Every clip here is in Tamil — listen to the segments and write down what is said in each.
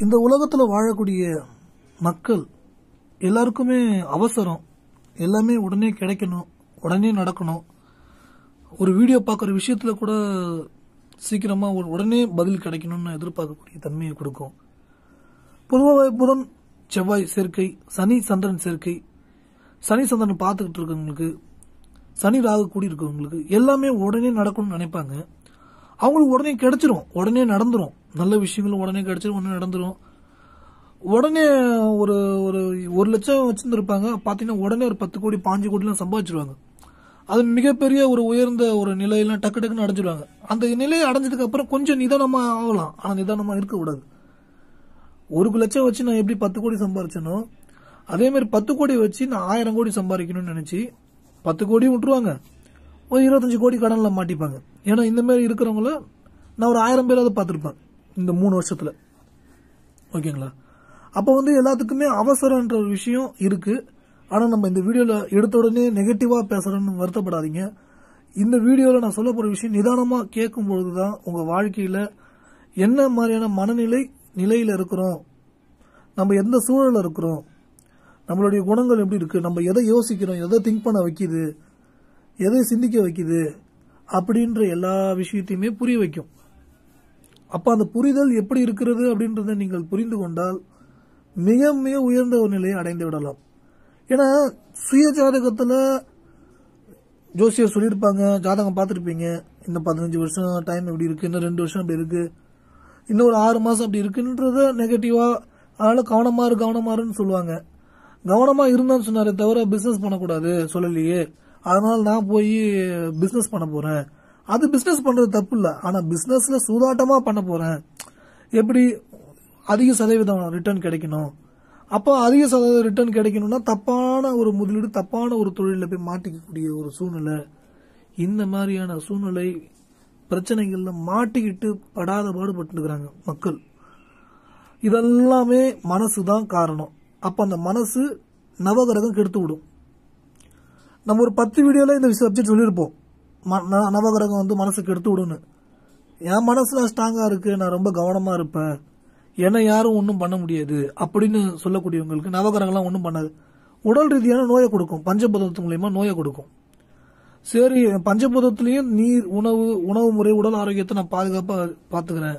இந்த உலகத்துல வாழக்கூடிய மக்கள் எல்லாருக்குமே அவசரம், எல்லாமே உடனே கிடைக்கணும், உடனே நடக்கணும். ஒரு வீடியோ பார்க்குற விஷயத்துல கூட சீக்கிரமா உடனே பதில் கிடைக்கணும்னு எதிர்பார்க்கக்கூடிய தன்மையை கொடுக்கும். பொதுவாக புதன் செவ்வாய் சேர்க்கை, சனி சந்திரன் சேர்க்கை, சனி சந்திரன் பார்த்துக்கிட்டு இருக்கவங்களுக்கு, சனி ராகு கூடி இருக்கிறவங்களுக்கு எல்லாமே உடனே நடக்கணும்னு நினைப்பாங்க. அவங்களுக்கு உடனே கிடைச்சிரும், உடனே நடந்துரும். நல்ல விஷயங்களும் உடனே கிடைச்சிரும், உடனே நடந்துரும். உடனே ஒரு ஒரு 1 லட்சம் வச்சிருந்திருப்பாங்க, பார்த்தீங்கன்னா உடனே ஒரு 10 கோடி 5 கோடிலாம் சம்பாதிச்சிருவாங்க. அது மிகப்பெரிய ஒரு உயர்ந்த ஒரு நிலையெல்லாம் டக்கு டக்குன்னு அடைஞ்சிருவாங்க. அந்த நிலையை அடைஞ்சதுக்கு அப்புறம் கொஞ்சம் நிதானமா ஆகலாம், ஆனால் நிதானமா இருக்கக்கூடாது. 1 லட்சம் வச்சு நான் எப்படி 10 கோடி சம்பாரிச்சனோ அதே மாதிரி 10 கோடி வச்சு நான் 1000 கோடி சம்பாதிக்கணும்னு நினைச்சு 10 கோடி விட்டுருவாங்க, ஒரு 25 கோடி கடன்ல மாட்டிப்பாங்க. ஏன்னா இந்த மாதிரி இருக்கிறவங்கள நான் ஒரு 1000 பேராவது பார்த்துருப்பேன் இந்த 3 வருஷத்துல. ஓகேங்களா? அப்போ எல்லாத்துக்குமே அவசரம்ன்ற ஒரு விஷயம் இருக்கு. ஆனா நம்ம இந்த வீடியோல எடுத்த உடனே நெகட்டிவா பேசுறோம்னு வருத்தப்படாதீங்க. இந்த வீடியோல நான் சொல்ல போற விஷயம் நிதானமா கேட்கும் பொழுதுதான் உங்க வாழ்க்கையில என்ன மாதிரியான நிலையில இருக்கிறோம், நம்ம எந்த சூழல்ல இருக்கிறோம், நம்மளுடைய குணங்கள் எப்படி இருக்கு, நம்ம எதை யோசிக்கிறோம், எதை திங்க் பண்ண வைக்குது, எதை சிந்திக்க வைக்குது அப்படின்ற எல்லா விஷயத்தையுமே புரிய வைக்கும். அப்ப அந்த புரிதல் எப்படி இருக்கிறது அப்படின்றத நீங்கள் புரிந்து கொண்டால் மிக மிக உயர்ந்த ஒரு நிலையை அடைந்து விடலாம். ஏன்னா சுய ஜாதகத்துல ஜோசியர் சொல்லியிருப்பாங்க, ஜாதகம் பார்த்துருப்பீங்க, இன்னும் 15 வருஷம் டைம் எப்படி இருக்கு, இன்னும் 2 வருஷம் அப்படி இருக்கு, இன்னும் ஒரு 6 மாசம் அப்படி இருக்குன்றத நெகட்டிவா, அதனால கவனமாருன்னு சொல்லுவாங்க. கவனமா இருந்தான்னு சொன்னாரே தவிர பிசினஸ் பண்ணக்கூடாது சொல்லலையே. அதனால நான் போய் பிசினஸ் பண்ண போறேன். அது பிசினஸ் பண்றது தப்பு இல்ல, ஆனா பிசினஸ்ல சூதாட்டமா பண்ண போறேன், எப்படி அதிக சதவீதம் ரிட்டர்ன் கிடைக்கணும். அப்போ அதிக சதவீதம் ரிட்டர்ன் கிடைக்கணும்னா தப்பான ஒரு முதலீடு, தப்பான ஒரு தொழில போய் மாட்டிக்கக்கூடிய ஒரு சூழ்நிலை. இந்த மாதிரியான சூழ்நிலை பிரச்சனைகள்ல மாட்டிக்கிட்டு படாத பாடுபட்டு இருக்கிறாங்க மக்கள். இதெல்லாமே மனசுதான் காரணம். அப்ப அந்த மனசு நவகிரகம் கெடுத்து விடும். நம்ம ஒரு 10 வீடியோல இந்த சப்ஜெக்ட் சொல்லியிருப்போம், நவகிரகம் மனசு கெடுத்து விடுன்னு. என் மனசுல ஸ்ட்ராங்கா இருக்கு, நான் ரொம்ப கவனமா இருப்பேன், என்ன யாரும் ஒன்றும் பண்ண முடியாது அப்படின்னு சொல்லக்கூடியவங்களுக்கு நவகிரகம்லாம் ஒன்றும் பண்ணாது. உடல் ரீதியான நோயை கொடுக்கும், பஞ்சபூதத்து மூலியமா நோயை கொடுக்கும். சரி, பஞ்சபூதத்திலையும் நீர், உணவு முறை, உடல் ஆரோக்கியத்தை நான் பாதுகாப்பா பாத்துக்கிறேன்.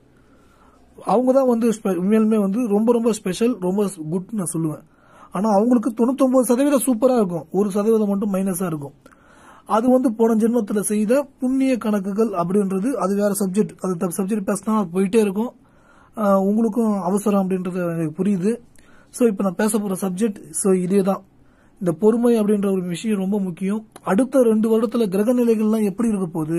அவங்கதான் உண்மையிலுமே ரொம்ப ரொம்ப ஸ்பெஷல், ரொம்ப குட் நான் சொல்லுவேன். ஆனா அவங்களுக்கு 99% சூப்பரா இருக்கும், 1% மட்டும் மைனஸா இருக்கும். அது போன ஜென்மத்துல செய்த புண்ணிய கணக்குகள் அப்படின்றது அது வேற சப்ஜெக்ட். அது சப்ஜெக்ட் பேசினா போயிட்டே இருக்கும். உங்களுக்கும் அவசரம் அப்படின்றது எனக்கு புரியுது. சோ இப்ப நான் பேச போற சப்ஜெக்ட் இதேதான். இந்த பொறுமை அப்படின்ற ஒரு விஷயம் ரொம்ப முக்கியம். அடுத்த 2 வருடத்துல கிரக நிலைகள்லாம் எப்படி இருக்க போகுது,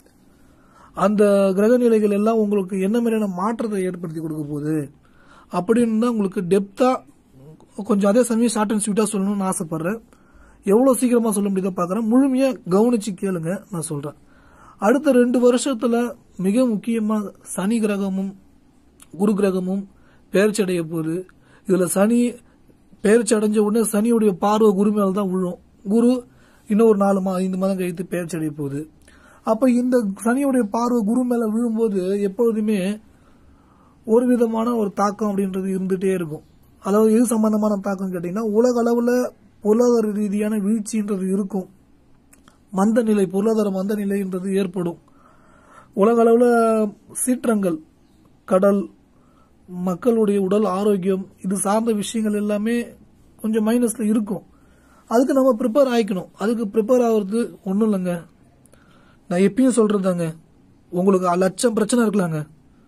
அந்த கிரக நிலைகள் எல்லாம் உங்களுக்கு என்ன மாதிரியான மாற்றத்தை ஏற்படுத்தி கொடுக்க போகுது அப்படின்னு தான் உங்களுக்கு டெப்தா, கொஞ்சம் அதே சமயம் ஷார்ட் அண்ட் ஸ்வீட்டா சொல்லணும்னு ஆசைப்படுறேன். எவ்வளவு சீக்கிரமா சொல்ல முடியுதோ பாக்குறேன், முழுமையா கவனிச்சு கேளுங்க நான் சொல்றேன். அடுத்த 2 வருஷத்துல மிக முக்கியமா சனி கிரகமும் குரு கிரகமும் பெயர்ச்சி அடைய போகுது. இதுல சனி பெயர்ச்சி அடைஞ்ச உடனே சனியுடைய பார்வை குரு மேலதான் விழும். குரு இன்னும் ஒரு 4-5 மாதம் கழித்து பெயர்ச்சி அடைய போகுது. அப்ப இந்த சனியுடைய பார்வை குரு மேல விழும்போது எப்பொழுதுமே ஒரு விதமான ஒரு தாக்கம் அப்படின்றது இருந்துட்டே இருக்கும். அதாவது எது சம்பந்தமான தாக்கம் கேட்டீங்கன்னா, உலக அளவுல பொருளாதார ரீதியான வீழ்ச்சின்றது இருக்கும், பொருளாதார மந்த நிலைன்றது ஏற்படும். உலக அளவுல சீற்றங்கள், கடல், மக்களுடைய உடல் ஆரோக்கியம், இது சார்ந்த விஷயங்கள் எல்லாமே கொஞ்சம் மைனஸ்ல இருக்கும். அதுக்கு நம்ம ப்ரிப்பேர் ஆயிக்கணும். அதுக்கு ப்ரிப்பேர் ஆகுறது ஒன்றும் இல்லைங்க, நான் எப்பயும் சொல்றதாங்க, உங்களுக்கு லட்சம் பிரச்சனை இருக்கலாங்க,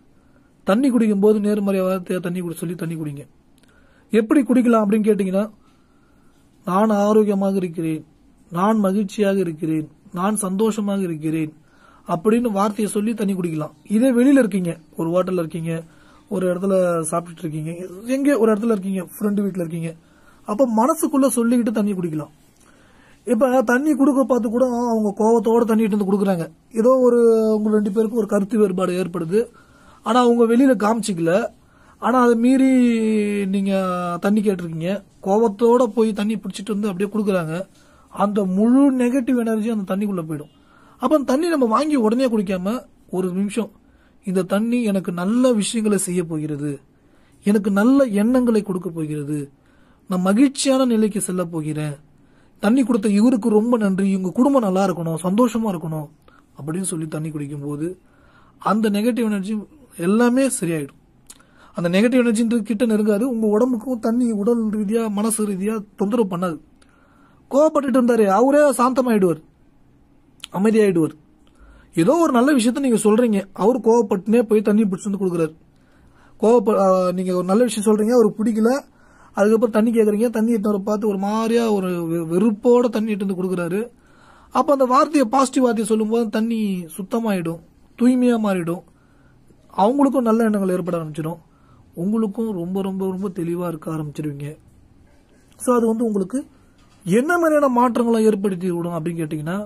தண்ணி குடிக்கும் போது நேர்மறையாக தண்ணி குடிங்க. எப்படி குடிக்கலாம் அப்படின்னு கேட்டீங்கன்னா, நான் ஆரோக்கியமாக இருக்கிறேன், நான் மகிழ்ச்சியாக இருக்கிறேன், நான் சந்தோஷமாக இருக்கிறேன் அப்படின்னு வார்த்தையை சொல்லி தண்ணி குடிக்கலாம். இதே வெளியில இருக்கீங்க, ஒரு ஹோட்டல்ல இருக்கீங்க, ஒரு இடத்துல சாப்பிட்டுட்டு இருக்கீங்க, எங்க ஒரு இடத்துல இருக்கீங்க, ஃப்ரெண்டு வீட்டுல இருக்கீங்க, அப்ப மனசுக்குள்ள சொல்லிக்கிட்டு தண்ணி குடிக்கலாம். இப்ப தண்ணி கொடுக்க பார்த்து கூட அவங்க கோவத்தோட தண்ணி எடுத்து கொடுக்குறாங்க. ஏதோ உங்க 2 பேருக்கும் ஒரு கருத்து வேறுபாடு ஏற்படுது, ஆனா அவங்க வெளியில காமிச்சிக்கல. ஆனா அதை மீறி நீங்க தண்ணி கேட்டிருக்கீங்க, கோவத்தோட போய் தண்ணி பிடிச்சிட்டு அப்படியே கொடுக்குறாங்க. அந்த முழு நெகட்டிவ் எனர்ஜி அந்த தண்ணிக்குள்ள போயிடும். அப்ப அந்த தண்ணி நம்ம வாங்கி உடனே குடிக்காம ஒரு நிமிஷம், இந்த தண்ணி எனக்கு நல்ல விஷயங்களை செய்ய போகிறது, எனக்கு நல்ல எண்ணங்களை கொடுக்க போகிறது, நான் மகிழ்ச்சியான நிலைக்கு செல்ல போகிறேன், தண்ணி கொடுத்த இவருக்கு ரொம்ப நன்றி, உங்க குடும்பம் நல்லா இருக்கணும், சந்தோஷமா இருக்கணும் அப்படின்னு சொல்லி தண்ணி குடிக்கும் போது அந்த நெகட்டிவ் எனர்ஜி எல்லாமே சரியாயிடும். அந்த நெகட்டிவ் எனர்ஜின்றது கிட்ட நெருங்காது. உங்க உடம்புக்கும் தண்ணி உடல் ரீதியா மனசு ரீதியா தொந்தரவு பண்ணாது. கோவப்பட்டு இருந்தாரு அவரே சாந்தமாயிடுவார், அமைதியாயிடுவார். ஏதோ ஒரு நல்ல விஷயத்த நீங்க சொல்றீங்க, அவரு கோவப்பட்டுனே போய் தண்ணி பிடிச்சு வந்து கொடுக்குறாரு. நீங்க ஒரு நல்ல விஷயம் சொல்றீங்க, அவருக்கு பிடிக்கல, அதுக்கப்புறம் தண்ணி கேட்கறீங்க, தண்ணி எடுத்து பார்த்து ஒரு மாதிரியா ஒரு வெறுப்போட தண்ணி எடுத்து வந்து கொடுக்குறாரு. அப்ப அந்த வார்த்தையை பாசிட்டிவ் வார்த்தையை சொல்லும் போது தண்ணி சுத்தமாயிடும், தூய்மையா மாறிடும். அவங்களுக்கும் நல்ல எண்ணங்கள் ஏற்பட ஆரம்பிச்சிடும், உங்களுக்கும் ரொம்ப ரொம்ப ரொம்ப தெளிவா இருக்க ஆரம்பிச்சிருவீங்க. ஸோ அது வந்து உங்களுக்கு என்ன மாதிரியான மாற்றங்களை ஏற்படுத்தி விடும் அப்படின்னு கேட்டீங்கன்னா,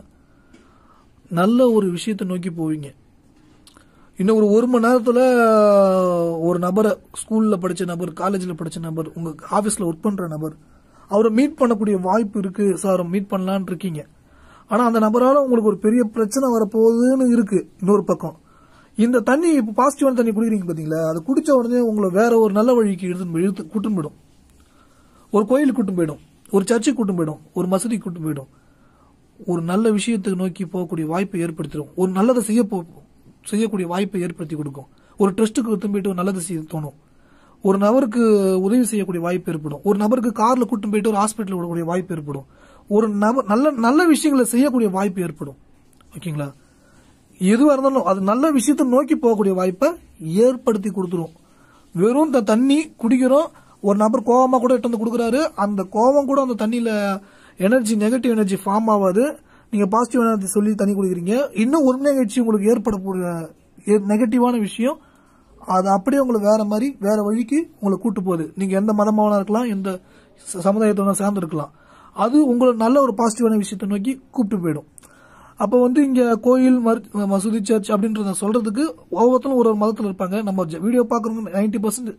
நல்ல ஒரு விஷயத்தை நோக்கி போவீங்க. இன்னும் ஒரு மணி நேரத்துல ஒரு நபரை, ஸ்கூல்ல படிச்ச நபர், காலேஜ்ல படிச்ச நபர், உங்க ஆபீஸ்ல ஒர்க் பண்ற நபர், அவரை மீட் பண்ணக்கூடிய வாய்ப்பு இருக்கு. சார் மீட் பண்ணலான்னு இருக்கீங்க. ஆனா அந்த நபரால உங்களுக்கு ஒரு பெரிய பிரச்சனை வரப்போகுதுன்னு இருக்கு. இன்னொரு பக்கம் இந்த தண்ணி இப்ப பாசிட்டிவான தண்ணி குடிக்கிறீங்க பாத்தீங்களா, அது குடிச்ச உடனே உங்களை வேற ஒரு நல்ல வழிக்கு கூட்டும் போயிடும். ஒரு கோயிலுக்கு கூட்டும் போயிடும், ஒரு சர்ச்சுக்கு கூட்டும் போயிடும், ஒரு மசூதிக்கு கூட்டும் போயிடும். ஒரு நல்ல விஷயத்தை நோக்கி போகக்கூடிய வாய்ப்பை ஏற்படுத்திடும். ஒரு நல்லதை செய்யக்கூடிய வாய்ப்பை ஏற்படுத்தி கொடுக்கும். ஒரு ட்ரஸ்ட்டுக்கு கூட்டும் போயிட்டு ஒரு நல்லது செய்ய தோணும். ஒரு நபருக்கு உதவி செய்யக்கூடிய வாய்ப்பு ஏற்படும். ஒரு நபருக்கு கார்ல கூட்டும் போயிட்டு ஒரு ஹாஸ்பிட்டல் விடக்கூடிய வாய்ப்பு ஏற்படும். ஒரு நபர் நல்ல விஷயங்களை செய்யக்கூடிய வாய்ப்பு ஏற்படும். ஓகேங்களா? எதுவா இருந்தாலும் அது நல்ல விஷயத்தை நோக்கி போகக்கூடிய வாய்ப்பை ஏற்படுத்தி கொடுத்துரும். வெறும் தண்ணி குடிக்கிறோம், ஒரு நபர் கோவமா கூட எடுத்து வந்து கொடுக்குறாரு, அந்த கோவம் கூட அந்த தண்ணியில எனர்ஜி, நெகட்டிவ் எனர்ஜி ஃபார்ம் ஆகாது. நீங்க பாசிட்டிவ் எனர்ஜி சொல்லி தண்ணி குடிக்கிறீங்க, இன்னும் ஒரு நிகழ்ச்சி உங்களுக்கு ஏற்படக்கூடிய நெகட்டிவான விஷயம் அது அப்படியே உங்களுக்கு வேற மாதிரி வேற வழிக்கு உங்களை கூட்டு போகுது. நீங்க எந்த மதமாவனா இருக்கலாம், எந்த சமுதாயத்தோட சேர்ந்து இருக்கலாம், அது உங்களை நல்ல ஒரு பாசிட்டிவான விஷயத்தை நோக்கி கூப்பிட்டு போயிடும். அப்ப வந்து இங்க கோயில், மசூதி, சர்ச் அப்படின்றத சொல்றதுக்கு ஒவ்வொருத்தரும் ஒரு மதத்தில் இருப்பாங்க. நம்ம வீடியோ பாக்குறவங்க 90%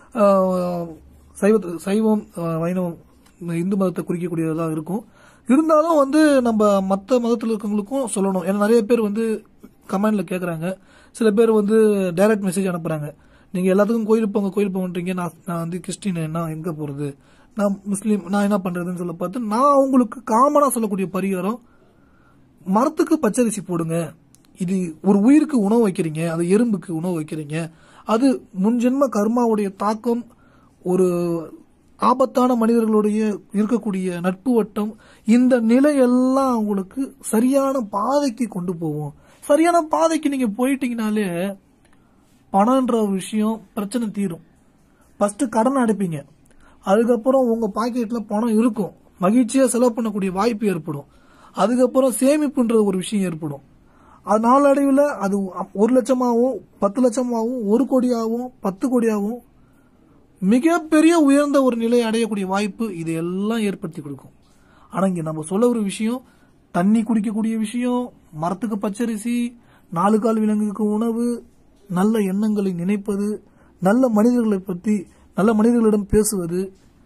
சைவம், வைணவம், இந்து மதத்தை குறிக்கக்கூடியதா இருக்கும். இருந்தாலும் வந்து நம்ம மற்ற மதத்தில் இருக்கவங்களுக்கும் சொல்லணும். ஏன்னா நிறைய பேர் வந்து கமெண்ட்ல கேட்கறாங்க, சில பேர் வந்து டைரக்ட் மெசேஜ் அனுப்புறாங்க. நீங்க எல்லாத்துக்கும் கோயில் போங்கன்றீங்க, நான் வந்து கிறிஸ்டின், நான் எங்க போறது, நான் முஸ்லீம், நான் என்ன பண்றதுன்னு சொல்ல பார்த்து நான் அவங்களுக்கு காமனா சொல்லக்கூடிய பரிகாரம், மரத்துக்கு பச்சரிசி போடுங்க. இது ஒரு உயிருக்கு உணவு வைக்கிறீங்க, அது எறும்புக்கு உணவு வைக்கிறீங்க, அது முன்ஜென்ம கர்மாவுடைய தாக்கம், ஒரு ஆபத்தான மனிதர்களுடைய இருக்கக்கூடிய நட்பு வட்டம், இந்த நிலையெல்லாம் உங்களுக்கு சரியான பாதைக்கு கொண்டு போவோம். சரியான பாதைக்கு நீங்க போயிட்டீங்கனாலே பணம்ன்ற ஒரு விஷயம் பிரச்சனை தீரும். ஃபர்ஸ்ட் கடன் அடைப்பீங்க, அதுக்கப்புறம் உங்க பாக்கெட்ல பணம் இருக்கும், மகிழ்ச்சியா செலவு பண்ணக்கூடிய வாய்ப்பு ஏற்படும். அதுக்கப்புறம் சேமிப்புன்ற ஒரு விஷயம் ஏற்படும். அது நாளடைவில் அது 1 லட்சமாகவும் 10 லட்சமாகவும் 1 கோடியாகவும் 10 கோடியாகவும் மிகப்பெரிய உயர்ந்த ஒரு நிலையை அடையக்கூடிய வாய்ப்பு இதையெல்லாம் ஏற்படுத்தி கொடுக்கும். ஆனா இங்க நம்ம சொல்ல ஒரு விஷயம், தண்ணி குடிக்கக்கூடிய விஷயம், மரத்துக்கு பச்சரிசி, 4 கால் விலங்குக்கு உணவு, நல்ல எண்ணங்களை நினைப்பது, நல்ல மனிதர்களை பற்றி நல்ல மனிதர்களிடம் பேசுவது,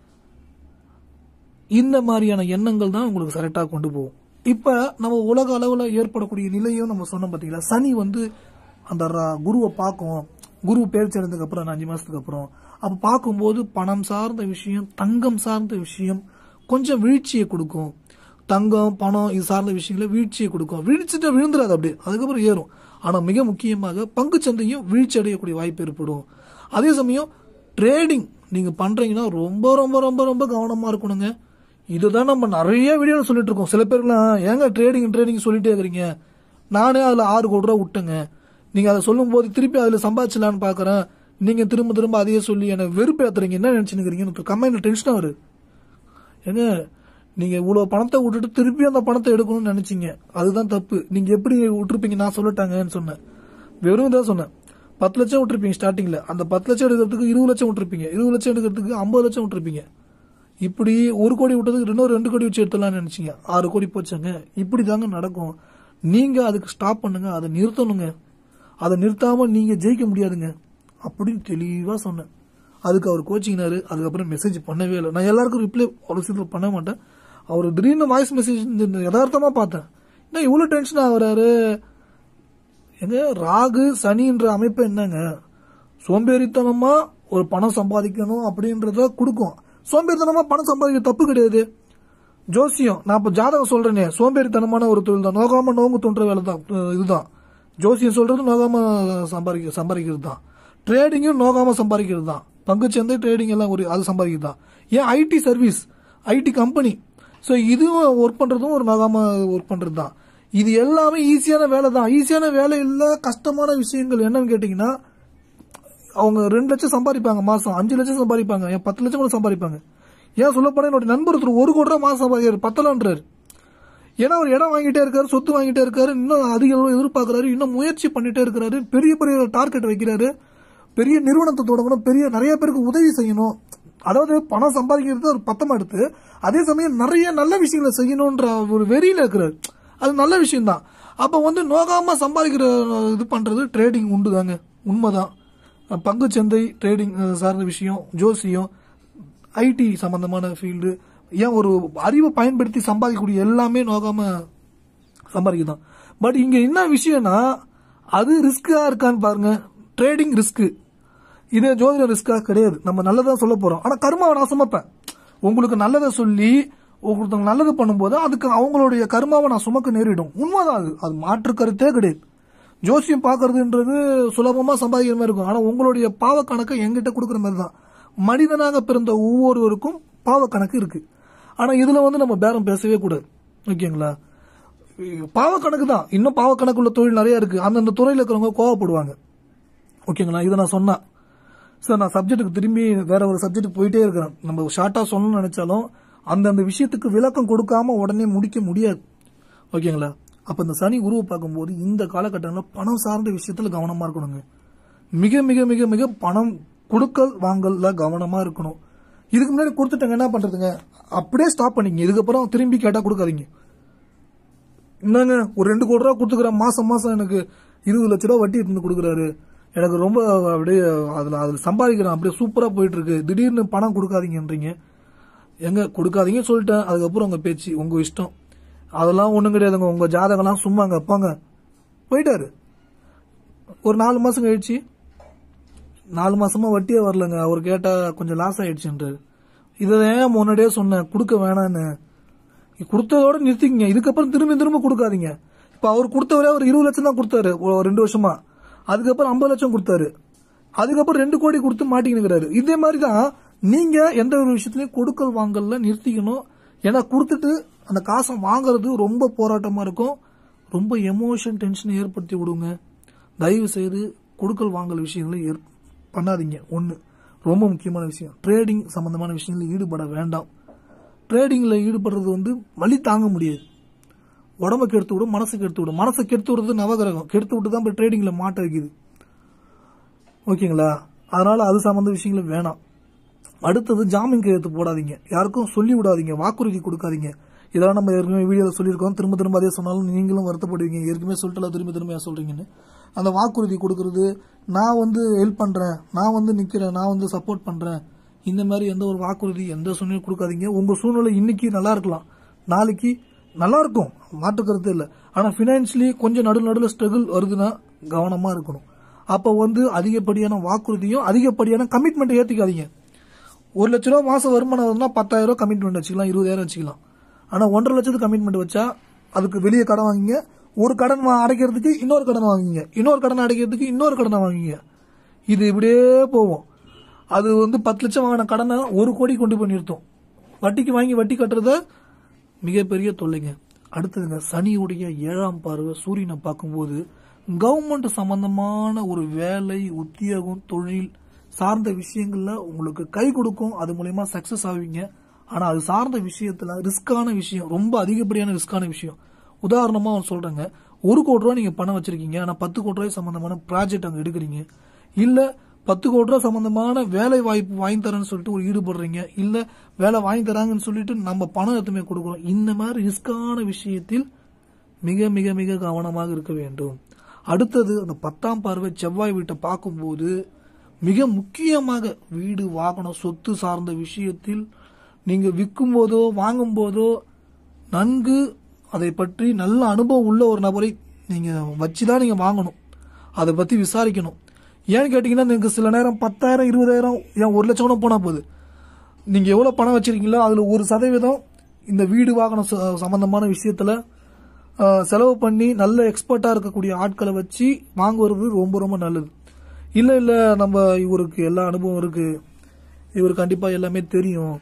இந்த மாதிரியான எண்ணங்கள் தான் உங்களுக்கு கரெக்டா கொண்டு போகும். இப்ப நம்ம உலக அளவுல ஏற்படக்கூடிய நிலையும் நம்ம சொன்னோம் பாத்தீங்களா. சனி வந்து அந்த குருவை பார்க்கும், குரு பேர்ச்சி அடைந்ததுக்கு அப்புறம் 5 மாசத்துக்கு அப்புறம் அப்ப பார்க்கும்போது பணம் சார்ந்த விஷயம், தங்கம் சார்ந்த விஷயம் கொஞ்சம் வீழ்ச்சியை கொடுக்கும். தங்கம், பணம் இது சார்ந்த விஷயங்கள வீழ்ச்சியை கொடுக்கும். வீழ்ச்சிட்டு விழுந்துடாது, அப்படியே அதுக்கப்புறம் ஏறும். ஆனா மிக முக்கியமாக பங்கு சந்தையும் வீழ்ச்சி அடையக்கூடிய வாய்ப்பு ஏற்படும். அதே சமயம் ட்ரேடிங் நீங்க பண்றீங்கன்னா ரொம்ப ரொம்ப ரொம்ப ரொம்ப கவனமா இருக்கணுங்க. இதுதான் நம்ம நிறைய வீடியோல சொல்லிட்டு இருக்கோம். சில பேர்லாம் ஏங்க ட்ரேடிங் சொல்லிட்டே இருக்கிறீங்க, நானே அதுல 6 கோடி ரூபா விட்டேங்க, நீங்க அதை சொல்லும் போது திருப்பி அதுல சம்பாதிச்சலான்னு பாக்குறேன், நீங்க திரும்ப அதையே சொல்லி எனக்கு வெறுப்பேத்துறீங்க, என்ன நினைச்சுக்கிறீங்க, கமெண்ட்ல டென்ஷனா வருது. ஏங்க நீங்க இவ்வளவு பணத்தை விட்டுட்டு திருப்பி அந்த பணத்தை எடுக்கணும்னு நினைச்சீங்க, அதுதான் தப்பு. நீங்க எப்படி விட்டுருப்பீங்க, நான் சொல்லட்டாங்கன்னு சொன்னேன். வெறும் இதான் சொன்னேன். 10 லட்சம் விட்டுருப்பீங்க ஸ்டார்டிங்ல, அந்த 10 லட்சம் எடுக்கிறதுக்கு 20 லட்சம் விட்டுருப்பீங்க, 20 லட்சம் எடுக்கிறதுக்கு 50 லட்சம் விட்டுருப்பீங்க. இப்படி 1 கோடி விட்டதுக்கு 2 கோடி வச்சு எடுத்துலாம்னு நினைச்சீங்க, 6 கோடி போச்சாங்க. இப்படி தாங்க நடக்கும். நீங்க அதுக்கு ஸ்டாப் பண்ணுங்க, அதை நிறுத்தணுங்க. அதை நிறுத்தாம நீங்க ஜெயிக்க முடியாதுங்க அப்படின்னு தெளிவா சொன்னேன். அதுக்கு அவர் கோச்சிங்கினாரு. அதுக்கப்புறம் மெசேஜ் பண்ணவே இல்லை. நான் எல்லாருக்கும் ரிப்ளை ஒரு சீக்கிரம் பண்ண மாட்டேன். அவர் திடீர்னு வாய்ஸ் மெசேஜ் யதார்த்தமா பார்த்தேன், என்ன இவ்வளவு டென்ஷன் ஆகுறாரு. எங்க ராகு சனின்ற அமைப்பு என்னங்க, சோம்பேறித்தனமா ஒரு பணம் சம்பாதிக்கணும் அப்படின்றத கொடுக்கும். சோம்பேறித்தனமா பணம் சம்பாதிக்க தப்பு கிடையாது. ஜோசியம் நான் இப்ப ஜாதகம் சொல்றேனே, சோம்பேறித்தனமான ஒரு தொழில் தான். நோகாம நோங்கு தோன்ற வேலை தான். இதுதான் ஜோசியம் சொல்றது. நோகாம சம்பாதிக்கிறது தான். ட்ரேடிங்கும் நோகாம சம்பாதிக்கிறது தான். பங்குச்சந்தை ட்ரேடிங் எல்லாம் அது சம்பாதிக்கிறது தான். ஏன் IT service, IT company, so இதுவும் ஒர்க் பண்றதும் ஒரு நோகாம ஒர்க் பண்றது தான். இது எல்லாமே ஈஸியான வேலை தான். ஈஸியான வேலை இல்ல, கஷ்டமான விஷயங்கள் என்னன்னு கேட்டீங்கன்னா, அவங்க 2 லட்சம் சம்பாதிப்பாங்க மாசம், 5 லட்சம் சம்பாதிப்பாங்க, 10 லட்சம் கூட சம்பாதிப்பாங்க. ஏன் சொல்ல போனா என்னோட நண்பர் ஒருத்தர் 1 கோடி ரூபாய் மாசம் சம்பாதிக்கிறாரு, பத்தலன்றாரு. ஏன்னா ஒரு இடம் வாங்கிட்டே இருக்காரு, சொத்து வாங்கிட்டே இருக்காரு, இன்னும் அதிக எதிர்பார்க்கிறாரு, இன்னும் முயற்சி பண்ணிட்டே இருக்காரு, பெரிய பெரிய டார்கெட் வைக்கிறாரு, பெரிய நிறுவனத்தை தொடங்கணும், நிறைய பேருக்கு உதவி செய்யணும். அதாவது பணம் சம்பாதிக்கிறது ஒரு பத்தமா எடுத்து, அதே சமயம் நிறைய நல்ல விஷயங்களை செய்யணும்ன்ற ஒரு வெறியில இருக்கிறாரு. அது நல்ல விஷயம் தான். அப்ப நோகாம சம்பாதிக்கிற இது பண்றது ட்ரேடிங் உண்டு தாங்க, உண்மைதான். பங்குச்சந்தை ட்ரேடிங் சார்ந்த விஷயம், ஜோசியம், ஐடி சம்பந்தமான ஃபீல்டு, ஏன் ஒரு அறிவை பயன்படுத்தி சம்பாதிக்கக்கூடிய எல்லாமே நோகாம சம்பாதிக்குதான். பட் இங்க என்ன விஷயம்னா, அது ரிஸ்கா இருக்கான்னு பாருங்க. ட்ரேடிங் ரிஸ்க், இதே ஜோதிட ரிஸ்கா கிடையாது. நம்ம நல்லதான் சொல்ல போறோம், ஆனா கர்மாவை நான் சுமப்பேன். உங்களுக்கு நல்லதை சொல்லி ஒருத்தவங்க நல்லது பண்ணும்போது அதுக்கு அவங்களுடைய கர்மாவை நான் சுமக்க நேரிடும். உண்மைதான், அது மாற்று கருத்தே கிடையாது. ஜோசியம் பாக்குறதுன்றது சுலபமா சம்பாதிக்கிற மாதிரி இருக்கும், ஆனா உங்களுடைய பாவ கணக்கை எங்கிட்ட கொடுக்குற மாதிரி தான். மனிதனாக பிறந்த ஒவ்வொருவருக்கும் பாவ கணக்கு இருக்கு. ஆனா இதுல நம்ம பேரம் பேசவே கூடாது, ஓகேங்களா? பாவ கணக்கு தான். இன்னும் பாவ கணக்கு உள்ள தொழில் நிறைய இருக்கு. அந்தந்த துறையில இருக்கிறவங்க கோவப்படுவாங்க, ஓகேங்களா? இதை நான் சொன்னா சார், நான் சப்ஜெக்டுக்கு திரும்பி வேற ஒரு சப்ஜெக்ட் போயிட்டே இருக்கிறேன். நம்ம ஷார்ட்டா சொல்லணும்னு நினைச்சாலும் அந்தந்த விஷயத்துக்கு விளக்கம் கொடுக்காம உடனே முடிக்க முடியாது, ஓகேங்களா? அப்ப இந்த சனி குருவை பார்க்கும்போது இந்த காலகட்டங்களில் பணம் சார்ந்த விஷயத்துல கவனமா இருக்கணுங்க. மிக மிக மிக மிக பணம் கொடுக்கல் வாங்கல்ல கவனமா இருக்கணும். இதுக்கு முன்னாடி கொடுத்துட்டாங்க, என்ன பண்றதுங்க? அப்படியே ஸ்டாப் பண்ணிங்க. இதுக்கப்புறம் திரும்பி கேட்டா கொடுக்காதீங்க. என்னங்க ஒரு 2 கோடி ரூபா கொடுத்துக்கிறேன், மாசம் மாசம் எனக்கு 20 லட்ச ரூபா வட்டி இருந்து கொடுக்குறாரு, எனக்கு ரொம்ப அப்படியே அதுல சம்பாதிக்கிறேன், அப்படியே சூப்பரா போயிட்டு இருக்கு, திடீர்னு பணம் கொடுக்காதீங்கன்றீங்க. எங்க கொடுக்காதீங்க சொல்லிட்டேன், அதுக்கப்புறம் உங்க பேச்சு உங்க இஷ்டம். அதெல்லாம் ஒண்ணும் கிடையாதுங்க. உங்க ஜாதகம்லாம் சும்மாங்க அப்பாங்க. போயிட்டாரு. ஒரு 4 மாசம் கழிச்சு, 4 மாசமா வட்டியே வரலங்க, அவர் கேட்டா கொஞ்சம் லாஸ் ஆயிடுச்சுன்றாரு. இதான் முன்னாடியே சொன்னேன், கொடுக்க வேணான்னு. கொடுத்ததோட நிறுத்திக்கங்க. இதுக்கப்புறம் திரும்ப திரும்ப கொடுக்காதீங்க. இப்ப அவர் கொடுத்தவரே அவர் 20 லட்சம் தான் கொடுத்தாரு 2 வருஷமா. அதுக்கப்புறம் 50 லட்சம் கொடுத்தாரு. அதுக்கப்புறம் 2 கோடி கொடுத்து மாட்டிக்கிறாரு. இதே மாதிரிதான் நீங்க எந்த ஒரு விஷயத்திலயும் கொடுக்கல் வாங்கல நிறுத்திக்கணும். ஏன்னா கொடுத்துட்டு அந்த காசை வாங்குறது ரொம்ப போராட்டமா இருக்கும். ரொம்ப எமோஷன் டென்ஷன் ஏற்படுத்தி விடுங்க. தயவு செய்து கொடுக்கல் வாங்கல் விஷயங்களை பண்ணாதீங்க. ஒண்ணு ரொம்ப முக்கியமான விஷயம், ட்ரேடிங் சம்பந்தமான விஷயங்களில் ஈடுபட வேண்டாம். ட்ரேடிங்ல ஈடுபடுறது வலி தாங்க முடியாது. உடம்பை கெடுத்து விடும், மனசை கெடுத்து விடும். மனசை கெடுத்து விடுறது நவகிரகம், கெடுத்து விட்டு தான் போய் ட்ரேடிங்ல மாட்ட வைக்குது, ஓகேங்களா? அதனால அது சம்பந்த விஷயங்கள் வேணாம். அடுத்தது ஜாமீன் கையெழுத்து போடாதீங்க, யாருக்கும் சொல்லி விடாதீங்க, வாக்குறுதி கொடுக்காதீங்க. இதெல்லாம் நம்ம ஏற்கனவே வீடியோல சொல்லியிருக்கோம். திரும்ப திரும்ப அதே சொன்னாலும் நீங்களும் வருத்தப்படுவீங்க, ஏற்கனவே சொல்லிட்டு திரும்ப திரும்ப சொல்றீங்கன்னு. அந்த வாக்குறுதி கொடுக்கறது, நான் ஹெல்ப் பண்றேன், நான் நிக்கிறேன், நான் சப்போர்ட் பண்றேன், இந்த மாதிரி எந்த ஒரு வாக்குறுதி எந்த சூழ்நிலையும் கொடுக்காதீங்க. உங்க சூழ்நிலை இன்னைக்கு நல்லா இருக்கலாம், நாளைக்கு நல்லா இருக்கும், மாற்றுக்கிறது இல்லை. ஆனா பினான்சியலி கொஞ்சம் நடுவில் ஸ்ட்ரகிள் வருதுன்னா கவனமா இருக்கணும். அப்ப அதிகப்படியான வாக்குறுதியும் அதிகப்படியான கமிட்மெண்ட் ஏத்திக்காதீங்க. 1 லட்ச ரூபா மாசம் வருமானம் வருதுன்னா 10,000 ரூபாய் கமிட்மெண்ட் வச்சுக்கலாம், 20,000 வச்சுக்கலாம். ஆனா 1.5 லட்சத்துக்கு கமிட்மெண்ட் வச்சா அதுக்கு வெளியே கடன் வாங்கிங்க, ஒரு கடன் அடைக்கிறதுக்கு இன்னொரு கடன் வாங்குவீங்க, இன்னொரு கடன் அடைக்கிறதுக்கு இன்னொரு கடனை வாங்குவீங்க. இது இப்படியே போவோம். அது 10 லட்சம் வாங்கின கடனை 1 கோடி கொண்டு போய் நிறுத்தும். வட்டிக்கு வாங்கி வட்டி கட்டுறத மிகப்பெரிய தொல்லைங்க. அடுத்ததுங்க, சனியுடைய 7ஆம் பார்வை சூரியனை பார்க்கும்போது கவர்மெண்ட் சம்பந்தமான ஒரு வேலை, உத்தியோகம், தொழில் சார்ந்த விஷயங்கள்ல உங்களுக்கு கை கொடுக்கும். அது மூலமா சக்சஸ் ஆவீங்க. ஆனா அது சார்ந்த விஷயத்துல ரிஸ்கான விஷயம், ரொம்ப அதிகப்படியான ரிஸ்கான விஷயம். உதாரணமா சொல்றேங்க, 1 கோடி ரூபாய் நீங்க பணம் வச்சிருக்கீங்க, ஆனா 10 கோடி ரூபாய் சம்பந்தமான ப்ராஜெக்ட் அங்க எடுக்கிறீங்க, இல்ல 10 கோடி ரூபாய் சம்பந்தமான வேலை வாய்ப்பு வாங்கி தரேன்னு சொல்லிட்டு ஒரு ஈடுபடுறீங்க, இல்ல வேலை வாங்கி தராங்கன்னு சொல்லிட்டு நம்ம பணம் எதுவுமே கொடுக்குறோம். இந்த மாதிரி ரிஸ்கான விஷயத்தில் மிக மிக மிக கவனமாக இருக்க வேண்டும். அடுத்தது, அந்த 10ஆம் பார்வை செவ்வாய் வீட்டை பார்க்கும்போது மிக முக்கியமாக வீடு, வாகனம், சொத்து சார்ந்த விஷயத்தில் நீங்க விற்கும் போதோ வாங்கும் போதோ நன்கு அதை பற்றி நல்ல அனுபவம் உள்ள ஒரு நபரை நீங்க வச்சுதான் நீங்க வாங்கணும். அதை பத்தி விசாரிக்கணும். ஏன்னு கேட்டீங்கன்னா நீங்க சில நேரம் 10,000 20,000 ஏன் 1 லட்சம் கூட போனா போகுது. நீங்க எவ்வளவு பணம் வச்சிருக்கீங்களோ அதுல 1% இந்த வீடு வாகனம் சம்பந்தமான விஷயத்துல செலவு பண்ணி நல்ல எக்ஸ்பர்ட்டா இருக்கக்கூடிய ஆட்களை வச்சு வாங்குவது ரொம்ப ரொம்ப நல்லது. இல்ல நம்ம இவருக்கு எல்லா அனுபவம் இருக்கு, இவருக்கு கண்டிப்பா எல்லாமே தெரியும்,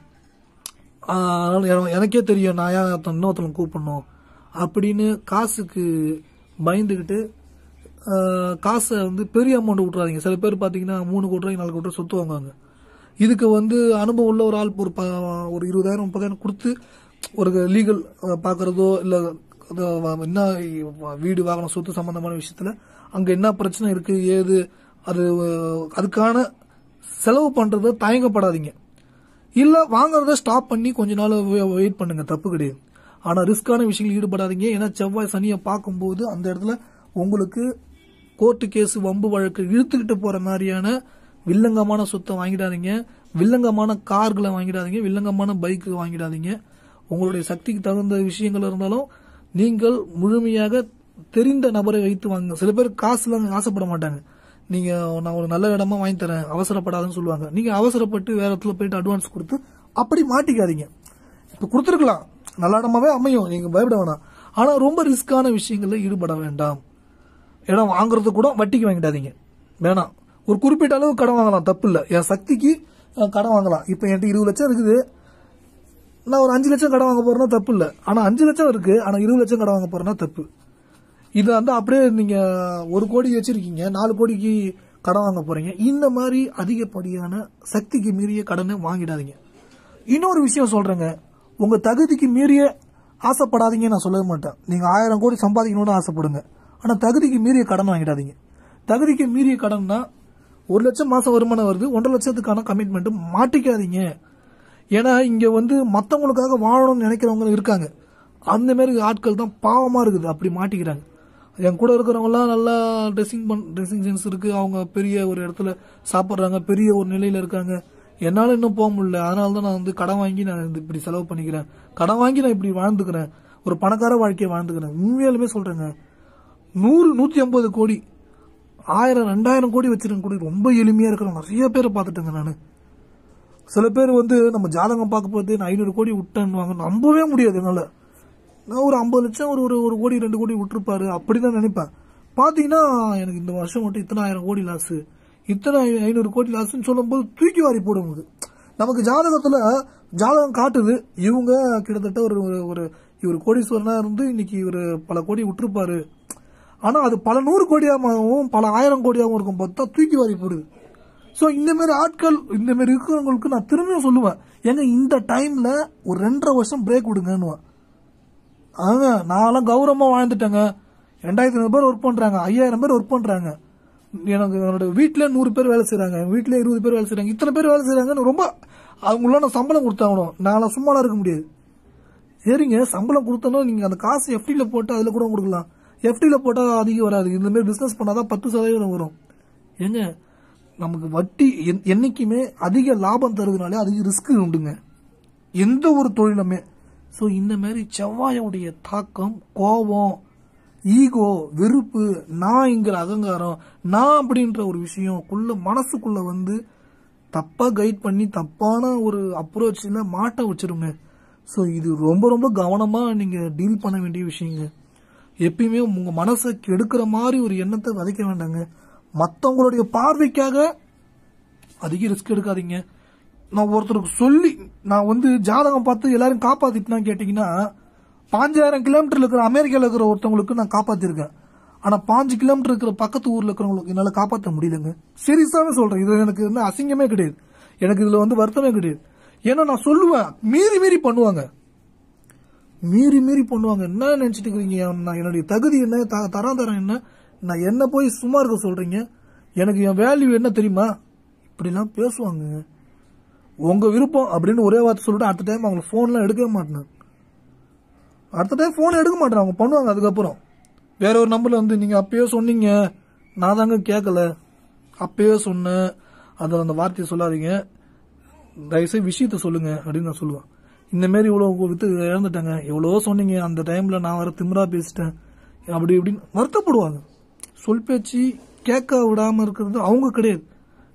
எனக்கே தெரியும், நான் ஏன் இன்னொருத்தவங்க கூப்பிடணும் அப்படின்னு காசுக்கு பயந்துகிட்டு காசை பெரிய அமௌண்ட் விட்டுறாதீங்க. சில பேர் பாத்தீங்கன்னா 3 கோடி ரூபாய் 4 கோடி ரூபாய் சொத்து வாங்குவாங்க. இதுக்கு அனுபவம் உள்ள ஒரு ஆள் ஒரு 20,000 30,000 கொடுத்து ஒரு லீகல் பாக்குறதோ இல்ல என்ன வீடு வாகனம் சொத்து சம்பந்தமான விஷயத்துல அங்க என்ன பிரச்சனை இருக்கு ஏது அதுக்கான செலவு பண்றத தயங்கப்படாதீங்க. இல்ல வாங்குறத ஸ்டாப் பண்ணி கொஞ்ச நாள் வெயிட் பண்ணுங்க, தப்பு கிடையாது. ஆனா ரிஸ்கான விஷயங்கள் ஈடுபடாதீங்க. ஏன்னா செவ்வாய் சனியை பார்க்கும்போது அந்த இடத்துல உங்களுக்கு கோர்ட்டு கேஸ் வம்பு வழக்கு இழுத்துக்கிட்டு போற மாதிரியான வில்லங்கமான சொத்தை வாங்கிடாதீங்க, வில்லங்கமான கார்களை வாங்கிடாதீங்க, வில்லங்கமான பைக்கு வாங்கிடாதீங்க. உங்களுடைய சக்திக்கு தகுந்த விஷயங்கள் இருந்தாலும் நீங்கள் முழுமையாக தெரிந்த நபரை வைத்து வாங்க. சில பேர் காசுலாம் ஆசைப்பட மாட்டாங்க. நீங்க நான் ஒரு நல்ல இடமா வாங்கி தரேன் அவசரப்படாதுன்னு சொல்லுவாங்க. நீங்க அவசரப்பட்டு வேற இடத்துல போயிட்டு அட்வான்ஸ் கொடுத்து அப்படி மாட்டிக்காதீங்க. இப்ப கொடுத்துருக்கலாம், நல்ல இடமாவே அமையும், நீங்க பயப்பட வேணாம். ஆனா ரொம்ப ரிஸ்கான விஷயங்கள்ல ஈடுபட வேண்டாம். இடம் வாங்குறது கூட வட்டிக்கு வாங்கிடாதீங்க, வேணாம். ஒரு குறிப்பிட்ட அளவு கடன் வாங்கலாம், தப்பு இல்ல. என் சக்திக்கு கடன் வாங்கலாம். இப்ப என்கிட்ட 20 லட்சம் இருக்குது, நான் ஒரு 5 லட்சம் கடன் வாங்க போறேன்னா தப்பு இல்ல. ஆனா 5 லட்சம் இருக்கு, ஆனா 20 லட்சம் கடன் வாங்க போறேன்னா தப்பு. இது அப்படியே நீங்க 1 கோடி வச்சிருக்கீங்க, 4 கோடிக்கு கடன் வாங்க போறீங்க. இந்த மாதிரி அதிகப்படியான சக்திக்கு மீறிய கடனை வாங்கிடாதீங்க. இன்னொரு விஷயம் சொல்றேங்க, உங்க தகுதிக்கு மீறிய ஆசைப்படாதீங்க நான் சொல்லவே மாட்டேன். நீங்க 1000 கோடி சம்பாதிக்கணும்னு ஆசைப்படுங்க, ஆனா தகுதிக்கு மீறிய கடன் வாங்கிடாதீங்க. தகுதிக்கு மீறிய கடன்னா 1 லட்சம் மாசம் வருமானம் வருது, 1.5 லட்சத்துக்கான கமிட்மெண்ட் மாட்டிக்காதீங்க. ஏன்னா இங்க மத்தவங்களுக்காக வாழணும்னு நினைக்கிறவங்க இருக்காங்க. அந்த மாதிரி ஆட்கள் தான் பாவமா இருக்குது, அப்படி மாட்டிக்கிறாங்க. என் கூட இருக்கிறவங்க எல்லாம் நல்லா ட்ரெஸ்ஸிங் சென்ஸ் இருக்கு, அவங்க பெரிய ஒரு இடத்துல சாப்பிடுறாங்க, பெரிய ஒரு நிலையில இருக்காங்க. என்னால இன்னும் போக முடியல, அதனாலதான் நான் கடன் வாங்கி நான் இப்படி செலவு பண்ணிக்கிறேன், கடன் வாங்கி நான் இப்படி வாழ்ந்துக்கிறேன், ஒரு பணக்கார வாழ்க்கையை வாழ்ந்துக்கிறேன். உண்மையாலுமே சொல்றேங்க, 100 150 கோடி 1000 2000 கோடி வச்சிருக்க கூட ரொம்ப எளிமையா இருக்கிற நிறைய பேரை பார்த்துட்டேங்க நானு. சில பேர் நம்ம ஜாதகம் பார்க்க போது நான் 500 கோடி விட்டேன்னு நம்பவே முடியாது என்னால. நான் ஒரு 50 லட்சம் ஒரு கோடி 2 கோடி விட்டுருப்பாரு அப்படிதான் நினைப்பேன். பாத்தீங்கன்னா எனக்கு இந்த வருஷம் மட்டும் இத்தனை 1000 கோடி லாஸ், இத்தனை 500 கோடி லாஸ்ன்னு சொல்லும் போது தூக்கி வாரி போடுவது. நமக்கு ஜாதகம் காட்டுது இவங்க கிட்டத்தட்ட இவர் கோடீஸ்வரனா இருந்து இன்னைக்கு இவர் பல கோடி விட்டுருப்பாரு. ஆனா அது பல 100 கோடியாகவும் பல 1000 கோடியாகவும் இருக்கும், பார்த்தா தூக்கி வாரி போடுது. சோ இந்த மாதிரி ஆட்கள், இந்த மாதிரி இருக்கிறவங்களுக்கு நான் திரும்பியும் சொல்லுவேன், ஏங்க இந்த டைம்ல ஒரு 2.5 வருஷம் பிரேக் விடுங்கன்னு. நான் கௌரவமா வாழ்ந்துட்டேங்க. 2500 பேர் ஒர்க் பண்றாங்க, 5000 பேர் ஒர்க் பண்றாங்க. என்னோட வீட்டுல 100 பேர் வேலை செய்யறாங்க, வீட்டுல 20 பேர் வேலை செய்யறாங்க, இத்தனை பேர் வேலை செய்யறாங்கன்னு ரொம்ப அவங்கள சம்பளம் கொடுத்தாகணும். நான் சும்மா இருக்க முடியாது. சரிங்க, சம்பளம் கொடுத்தோம்னா நீங்க அந்த காசு எஃப்டில போட்டு அதுல கூட கொடுக்கலாம். எஃப்டில போட்டா அதிகம் வராது, இந்த மாதிரி பிசினஸ் பண்ணாதான் 10% வரும். ஏங்க நமக்கு வட்டி என்னைக்குமே அதிக லாபம் தருதுனாலே அதிக ரிஸ்க் உண்டுங்க எந்த ஒரு தொழிலுமே. சோ இந்த மாதிரி செவ்வாயோடைய தாக்கம், கோபம், ஈகோ, வெறுப்பு, நான்ங்கிற அகங்காரம், நான் அப்படின்ற ஒரு விஷயம் மனசுக்குள்ள தப்பா கைட் பண்ணி தப்பான ஒரு அப்ரோச்ல மாட்ட வச்சிருங்க. சோ இது ரொம்ப ரொம்ப கவனமா நீங்க டீல் பண்ண வேண்டிய விஷயங்க. எப்பயுமே உங்க மனசை கெடுக்கிற மாதிரி ஒரு எண்ணத்தை விதைக்க வேண்டாங்க. மத்தவங்களுடைய பார்வைக்காக அதிக ரிஸ்க் எடுக்காதீங்க. நான் ஒருத்தருக்கு சொல்லி நான் ஜாதகம் பார்த்து எல்லாரும் காப்பாத்திட்டுனா கேட்டீங்கன்னா, 5000 கிலோமீட்டர்ல இருக்கிற அமெரிக்கால இருக்கிற ஒருத்தவங்களுக்கு நான் காப்பாத்திருக்கேன். ஆனா 5 கிலோமீட்டர் இருக்கிற பக்கத்து ஊர்ல இருக்கிறவங்களுக்கு என்னால காப்பாற்ற முடியலங்க. சீரியஸாவே சொல்றேன், இது எனக்கு அசிங்கமே கிடையாது, எனக்கு இதுல வருத்தமே கிடையாது. ஏன்னா நான் சொல்லுவேன், மீறி பண்ணுவாங்க, மீறி பண்ணுவாங்க. என்ன நினைச்சிட்டு இருக்கீங்க? நான் என்னுடைய தகுதி என்ன, தரம் என்ன, நான் என்ன போய் சும்மா இருக்க சொல்றீங்க? எனக்கு என் வேல்யூ என்ன தெரியுமா? இப்படிலாம் பேசுவாங்க. உங்க விருப்பம் அப்படின்னு ஒரே வார்த்தை சொல்லிட்டு அடுத்த டைம் அவங்க போன்லாம் எடுக்கவே மாட்டேன். அடுத்த டைம் போன் எடுக்க மாட்டேன், அவங்க பண்ணுவாங்க. அதுக்கப்புறம் வேற ஒரு நம்பர்ல நீங்க அப்பயே சொன்னீங்க, நான் தாங்க கேட்கல, அப்பயே சொன்னேன், அதில் அந்த வார்த்தையை சொல்லாதீங்க, தயவுசெய்து விஷயத்த சொல்லுங்க அப்படின்னு நான் சொல்லுவேன். இந்த மாதிரி இவ்வளவு வித்து இழந்துட்டாங்க, எவ்வளவோ சொன்னீங்க, அந்த டைம்ல நான் வர திமிரா பேசிட்டேன், அப்படி இப்படின்னு வருத்தப்படுவாங்க. சொல் பேச்சு கேட்க விடாம இருக்கிறது அவங்க கிடையாது.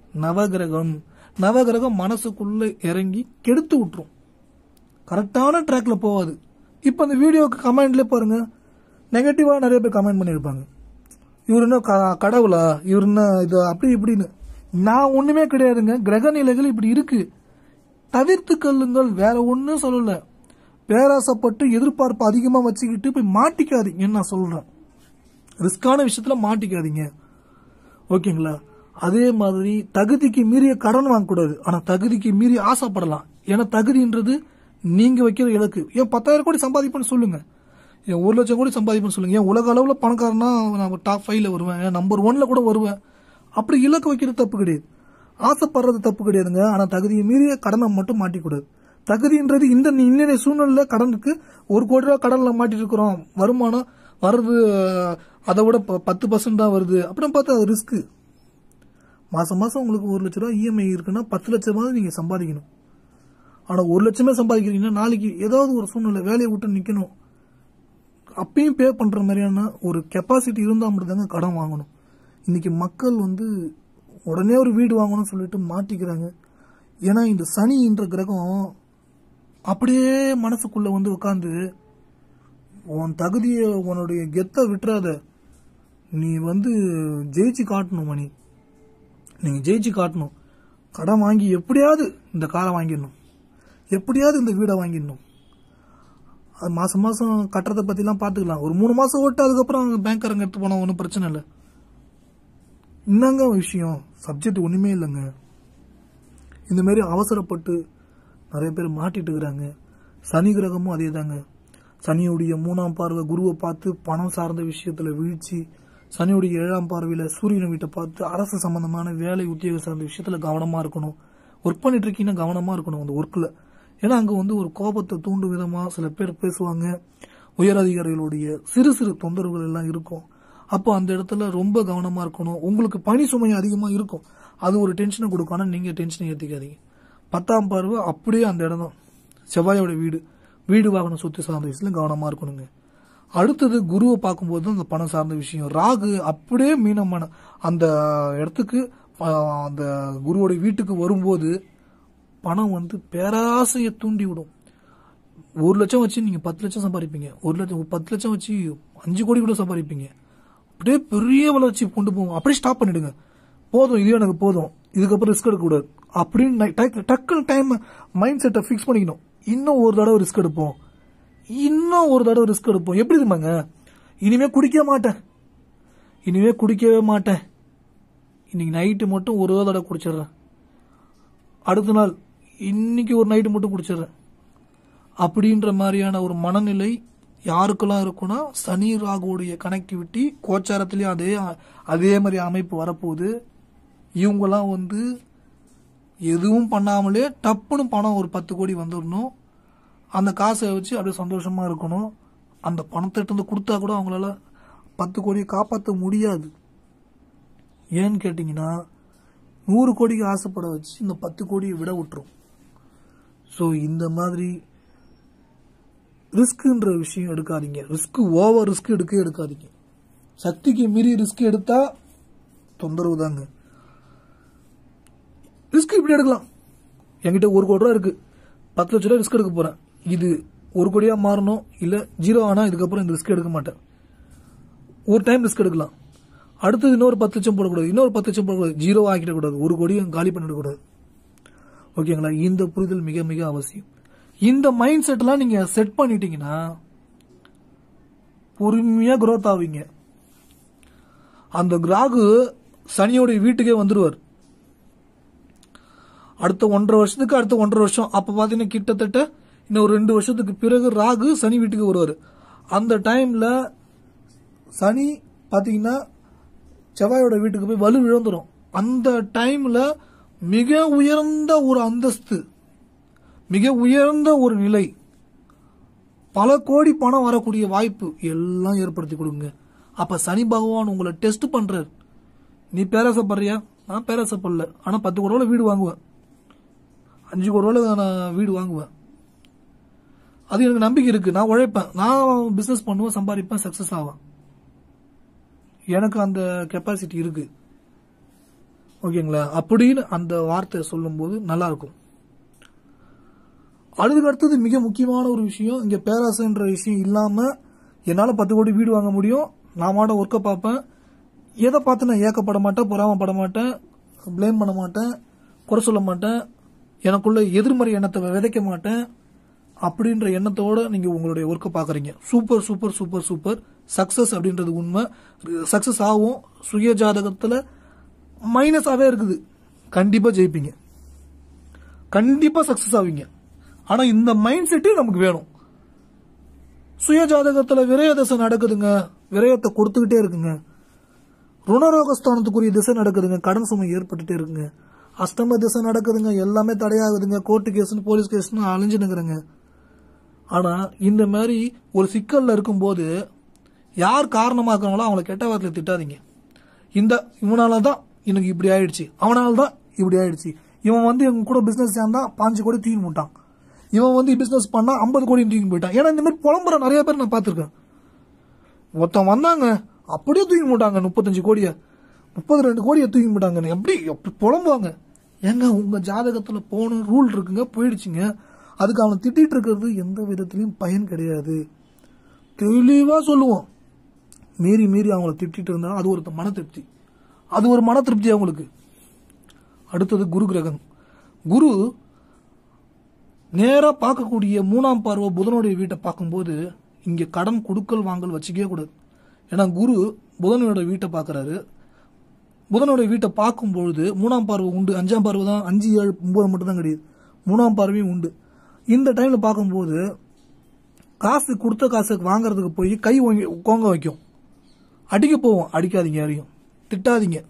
நவகிரகம் மனசுக்குள்ள இறங்கி கெடுத்து விட்டுரும். கரெக்டான ட்ராக்ல போவாது. இப்ப அந்த வீடியோக்கு கமெண்ட்ல பாருங்க, நெகட்டிவா நிறைய பேர் கமெண்ட் பண்ணிருப்பாங்க. இவரு என்ன கடவுளா, இவரு என்ன இது அப்படி இப்படின்னு. நான் ஒண்ணுமே கிடையாதுங்க. கிரக நிலைகள் இப்படி இருக்கு, தவிர்த்து கொள்ளுங்கள். வேற ஒன்னும் சொல்லல. பேராசப்பட்டு எதிர்பார்ப்பு அதிகமா வச்சுக்கிட்டு போய் மாட்டிக்காதீங்கன்னு நான் சொல்றேன். ரிஸ்கான விஷயத்துல மாட்டிக்காதீங்க, ஓகேங்களா? அதே மாதிரி தகுதிக்கு மீறிய கடன் வாங்கக்கூடாது. ஆனா தகுதிக்கு மீறி ஆசைப்படலாம். ஏன்னா தகுதின்றது நீங்க வைக்கிற இலக்கு. ஏன் 10,000 கோடி சம்பாதிப்பேன்னு சொல்லுங்க, ஏன் 1 லட்சம் கோடி சம்பாதிப்பேன்னு சொல்லுங்க. ஏன் உலக அளவுல பணக்காரனா நான் டாப் 5ல வருவேன், நம்பர் 1ல கூட வருவேன். அப்படி இலக்கு வைக்கிறது தப்பு கிடையாது, ஆசைப்படுறது தப்பு கிடையாதுங்க. ஆனா தகுதியை மீறிய கடனை மட்டும் மாட்டிக்கூடாது. தகுதின்றது இன்னைய சூழ்நிலை கடனுக்கு 1 கோடி ரூபாய் கடன்ல மாட்டிட்டு இருக்கிறோம். வருமானம் வருது அதை விட 10% தான் வருது அப்படின்னு பார்த்தா அது ரிஸ்க். மாசம் உங்களுக்கு 1 லட்சம் ரூபாய் இஎம்ஐ இருக்குன்னா 10 லட்சமாவது நீங்க சம்பாதிக்கணும். ஆனா 1 லட்சமே சம்பாதிக்கிறீங்கன்னா நாளைக்கு ஏதாவது ஒரு சூழ்நிலை வேலையை விட்டு நிக்கணும், அப்பயும் பே பண்ற மாதிரியான ஒரு கெப்பாசிட்டி இருந்தா மட்டும் தாங்க கடன் வாங்கணும். இன்னைக்கு மக்கள் உடனே ஒரு வீடு வாங்கணும்னு சொல்லிட்டு மாட்டிக்கிறாங்க. ஏன்னா இந்த சனின்ற கிரகம் அப்படியே மனசுக்குள்ள உட்கார்ந்து உன் தகுதியை உன்னுடைய கெத்த விட்டுறாத, நீ ஜெயிச்சு காட்டணும் மணி, நீங்க ஜெயிச்சு காட்டணும். கடன் வாங்கி எப்படியாவது இந்த காரை வாங்கிடணும், எப்படியாவது இந்த வீடை வாங்கிடணும். அது மாசம் கட்டுறதை பத்தி எல்லாம் பாத்துக்கலாம். ஒரு 3 மாசம் ஓட்டு அதுக்கப்புறம் பேங்க்காரங்க எடுத்து போனா ஒன்னும் பிரச்சனை இல்லை. என்னங்க விஷயம், சப்ஜெக்ட் ஒண்ணுமே இல்லைங்க. இந்த மாதிரி அவசரப்பட்டு நிறைய பேர் மாட்டிட்டு இருக்கிறாங்க. சனி கிரகமும் அதே தாங்க. சனியுடைய 3ஆம் பார்வை குருவை பார்த்து பணம் சார்ந்த விஷயத்துல வீழ்ச்சி, சனியுடைய 7ஆம் பார்வையில சூரியனை வீட்டை பார்த்து அரசு சம்பந்தமான வேலை உத்தியோக சார்ந்த விஷயத்துல கவனமா இருக்கணும். ஒர்க் பண்ணிட்டு இருக்கீங்கன்னா கவனமா இருக்கணும் அந்த ஒர்க்ல. ஏன்னா அங்க ஒரு கோபத்தை தூண்டும் விதமா சில பேர் பேசுவாங்க. உயர் அதிகாரிகளுடைய சிறு தொந்தரவுகள் எல்லாம் இருக்கும். அப்போ அந்த இடத்துல ரொம்ப கவனமா இருக்கணும். உங்களுக்கு பணி சுமை அதிகமா இருக்கும், அது ஒரு டென்ஷனை கொடுக்கும். ஆனா நீங்க டென்ஷனை ஏத்திக்காதீங்க. 10ஆம் பார்வை அப்படியே அந்த இடம் தான் செவ்வாயோட வீடு வாகனம் சொத்து சார்ந்த விஷயத்துல கவனமா இருக்கணுங்க. அடுத்தது குருவை பார்க்கும்போது அந்த பணம் சார்ந்த விஷயம். ராகு அப்படியே மீனமான அந்த இடத்துக்கு அந்த குருவோட வீட்டுக்கு வரும்போது பணம் பேராசையை தூண்டி விடும். 1 லட்சம் வச்சு நீங்க 10 லட்சம் சம்பாதிப்பீங்க, 10 லட்சம் வச்சு 5 கோடி கூட சம்பாதிப்பீங்க. அப்படியே பெரிய வளர்ச்சி கொண்டு போவோம். அப்படியே ஸ்டாப் பண்ணிடுங்க, போதும் இது எனக்கு போதும், இதுக்கப்புறம் ரிஸ்க் எடுக்க கூடாது அப்படின்னு டக்குன்னு டைம் மைண்ட் செட்டை பிக்ஸ் பண்ணிக்கணும். இன்னும் ஒரு தடவை ரிஸ்க் எடுப்போம், எப்படி இருப்பாங்க, இனிமே குடிக்கவே மாட்டேன், இன்னைக்கு நைட்டு மட்டும் ஒரு தடவை குடிச்சிடுறேன், அடுத்த நாள் இன்னைக்கு ஒரு நைட்டு மட்டும் குடிச்சிடுறேன் அப்படின்ற மாதிரியான ஒரு மனநிலை யாருக்கெல்லாம் இருக்குன்னா, சனி ராகுடைய கனெக்டிவிட்டி கோச்சாரத்திலேயே அதே மாதிரி அமைப்பு வரப்போகுது. இவங்கெல்லாம் எதுவும் பண்ணாமலே டப்புன்னு பணம் ஒரு 10 கோடி வந்துடணும். அந்த காசை வச்சு அப்படியே சந்தோஷமா இருக்கணும். அந்த பணத்தை எடுத்து கொடுத்தா கூட அவங்களால 10 கோடியை காப்பாற்ற முடியாது. ஏன்னு கேட்டீங்கன்னா 100 கோடிக்கு ஆசைப்பட வச்சு இந்த 10 கோடியை விட விட்டுரும். ஸோ இந்த மாதிரி ரிஸ்க்ன்ற விஷயம் எடுக்காதீங்க. ஓவர் ரிஸ்க் எடுக்காதீங்க. சக்திக்கு மீறி ரிஸ்க் எடுத்தா தொந்தரவு தாங்க. ரிஸ்க் இப்படி எடுக்கலாம். என்கிட்ட 1 கோடி ரூபா இருக்கு, 10 லட்சம் ரூபாய் ரிஸ்க் எடுக்க போறேன். இது 1 கோடியா மாறணும், இல்ல 0 ஆனா இதுக்கப்புறம் இந்த ரிஸ்க் எடுக்க மாட்டேன். ஒரு டைம் ரிஸ்க் எடுக்கலாம், அடுத்தது இன்னொரு 10 லட்சம் போடக்கூடாது, இன்னொரு 10 லட்சம் போடக்கூடாது, 0 ஆக்கிடக்கூடாது, 1 கோடியும் காலி பண்ணிடக்கூடாது. ஓகேங்களா? இந்த புரிதல் மிக மிக அவசியம். இந்த மைண்ட் செட் எல்லாம் நீங்க செட் பண்ணிட்டீங்கன்னா பொறுமையா குரோத் ஆவீங்க. அந்த ராகு சனியோட வீட்டுக்கே வந்துருவார் அடுத்த 1.5 வருஷத்துக்கு. அடுத்த 1.5 வருஷம் அப்ப பாத்தீங்கன்னா கிட்டத்தட்ட இன்னும் ஒரு 2 வருஷத்துக்கு பிறகு ராகு சனி வீட்டுக்கு வருவாரு. அந்த டைம்ல சனி பாத்தீங்கன்னா செவ்வாயோட வீட்டுக்கு போய் வலு இழந்துரும். அந்த டைம்ல மிக உயர்ந்த ஒரு அந்தஸ்து, மிக உயர்ந்த ஒரு நிலை, பல கோடி பணம் வரக்கூடிய வாய்ப்பு எல்லாம் ஏற்படுத்தி கொடுங்க. அப்ப சனி பகவான் உங்களை டெஸ்ட் பண்றாரு. நீ பேராசப்படுறியா? நான் பேராசப்படல, ஆனா 10 கோடி ரூபாய் வீடு வாங்குவேன், 5 கோடி ரூபாய் நான் வீடு வாங்குவேன். அது எனக்கு நம்பிக்கை இருக்கு. நான் உழைப்பேன், நான் பிசினஸ் பண்ணுவேன், சம்பாதிப்பேன், சக்சஸ் ஆவேன். எனக்கு அந்த கெப்பாசிட்டி இருக்கு. ஓகேங்களா? அப்படின்னு அந்த வார்த்தையை சொல்லும்போது நல்லா இருக்கும். அதுக்கு அடுத்தது மிக முக்கியமான ஒரு விஷயம், இங்க பேராசைன்ற விஷயம் இல்லாம என்னால 10 கோடி வீடு வாங்க முடியும், நான் மாட ஒர்க்கை பார்ப்பேன், எதை பார்த்து நான் ஏக்கப்பட மாட்டேன், பொறாமப்பட மாட்டேன், பிளேம் பண்ண மாட்டேன், குறை சொல்ல மாட்டேன், எனக்குள்ள எதிர்மறை எண்ணத்தை விதைக்க மாட்டேன் அப்படின்ற எண்ணத்தோட நீங்க உங்களுடைய ஒர்க்கை பாக்குறீங்க. Super super super super. Success அப்படின்றது உண்மை. சக்சஸ் ஆகும். சுய ஜாதகத்துல மைனஸாவே இருக்குது, கண்டிப்பா ஜெயிப்பீங்க, கண்டிப்பா சக்சஸ் ஆவீங்க. ஆனா இந்த மைண்ட் செட்டு நமக்கு வேணும். சுய ஜாதகத்துல விரய திசை நடக்குதுங்க, விரயத்தை கொடுத்துக்கிட்டே இருக்குங்க. ருணரோகஸ்தானத்துக்குரிய திசை நடக்குதுங்க, கடன் சுமை ஏற்பட்டுட்டே இருக்குங்க. அஷ்டம திசை நடக்குதுங்க, எல்லாமே தடையாகுதுங்க, கோர்ட்டு கேஸ்னு போலீஸ் கேஸ்னு அலைஞ்சுனுக்குறேங்க. ஆனா இந்த மாதிரி ஒரு சிக்கல்ல இருக்கும்போது யார் காரணமாக்குறாங்களோ அவங்கள கெட்ட வார்த்தையில திட்டாதீங்க. இவனாலதான் எனக்கு இப்படி ஆயிடுச்சு, அவனால்தான் இப்படி ஆயிடுச்சு, இவன் வந்து எங்க கூட பிசினஸ் சேர்ந்தா 5 கோடி தூக்கி போட்டான், இவன் வந்து பிசினஸ் பண்ணா 50 கோடி தூக்கி போயிட்டான். ஏன்னா இந்த மாதிரி புலம்புற நிறைய பேர் நான் பார்த்திருக்கேன். ஒருத்தன் வந்தாங்க அப்படியே தூக்கி போட்டாங்க 35 கோடியை 32 கோடியை தூக்கி போட்டாங்க. எப்படி புலம்புவாங்க? ஏங்க உங்க ஜாதகத்துல போன ரூல் இருக்குங்க, போயிடுச்சுங்க. அதுக்கு அவனை திட்டிட்டு இருக்கிறது எந்த விதத்திலையும் பயன் கிடையாது. தெளிவா சொல்லுவோம். மீறி மீறி அவங்கள திட்டிட்டு இருந்தா அது ஒரு மன திருப்தி, அது ஒரு மன திருப்தி அவங்களுக்கு. அடுத்தது குரு கிரகம். குரு நேரா பார்க்கக்கூடிய 3ஆம் பார்வை புதனுடைய வீட்டை பார்க்கும்போது இங்க கடன் கொடுக்கல் வாங்கல் வச்சுக்கவே கூடாது. ஏன்னா குரு புதனோட வீட்டை பார்க்கறாரு. புதனுடைய வீட்டை பார்க்கும்பொழுது 3ஆம் பார்வை உண்டு, 5ஆம் பார்வை தான், 5, 7, 9 மட்டும் தான் கிடையாது, 3ஆம் பார்வையும் உண்டு. இந்த டைம்ல பார்க்கும்போது காசு கொடுத்த காசு வாங்கறதுக்கு போய் கை கோங்க வைக்கும், அடிக்க போவோம். அடிக்காதீங்க, யாரையும் திட்டாதீங்க.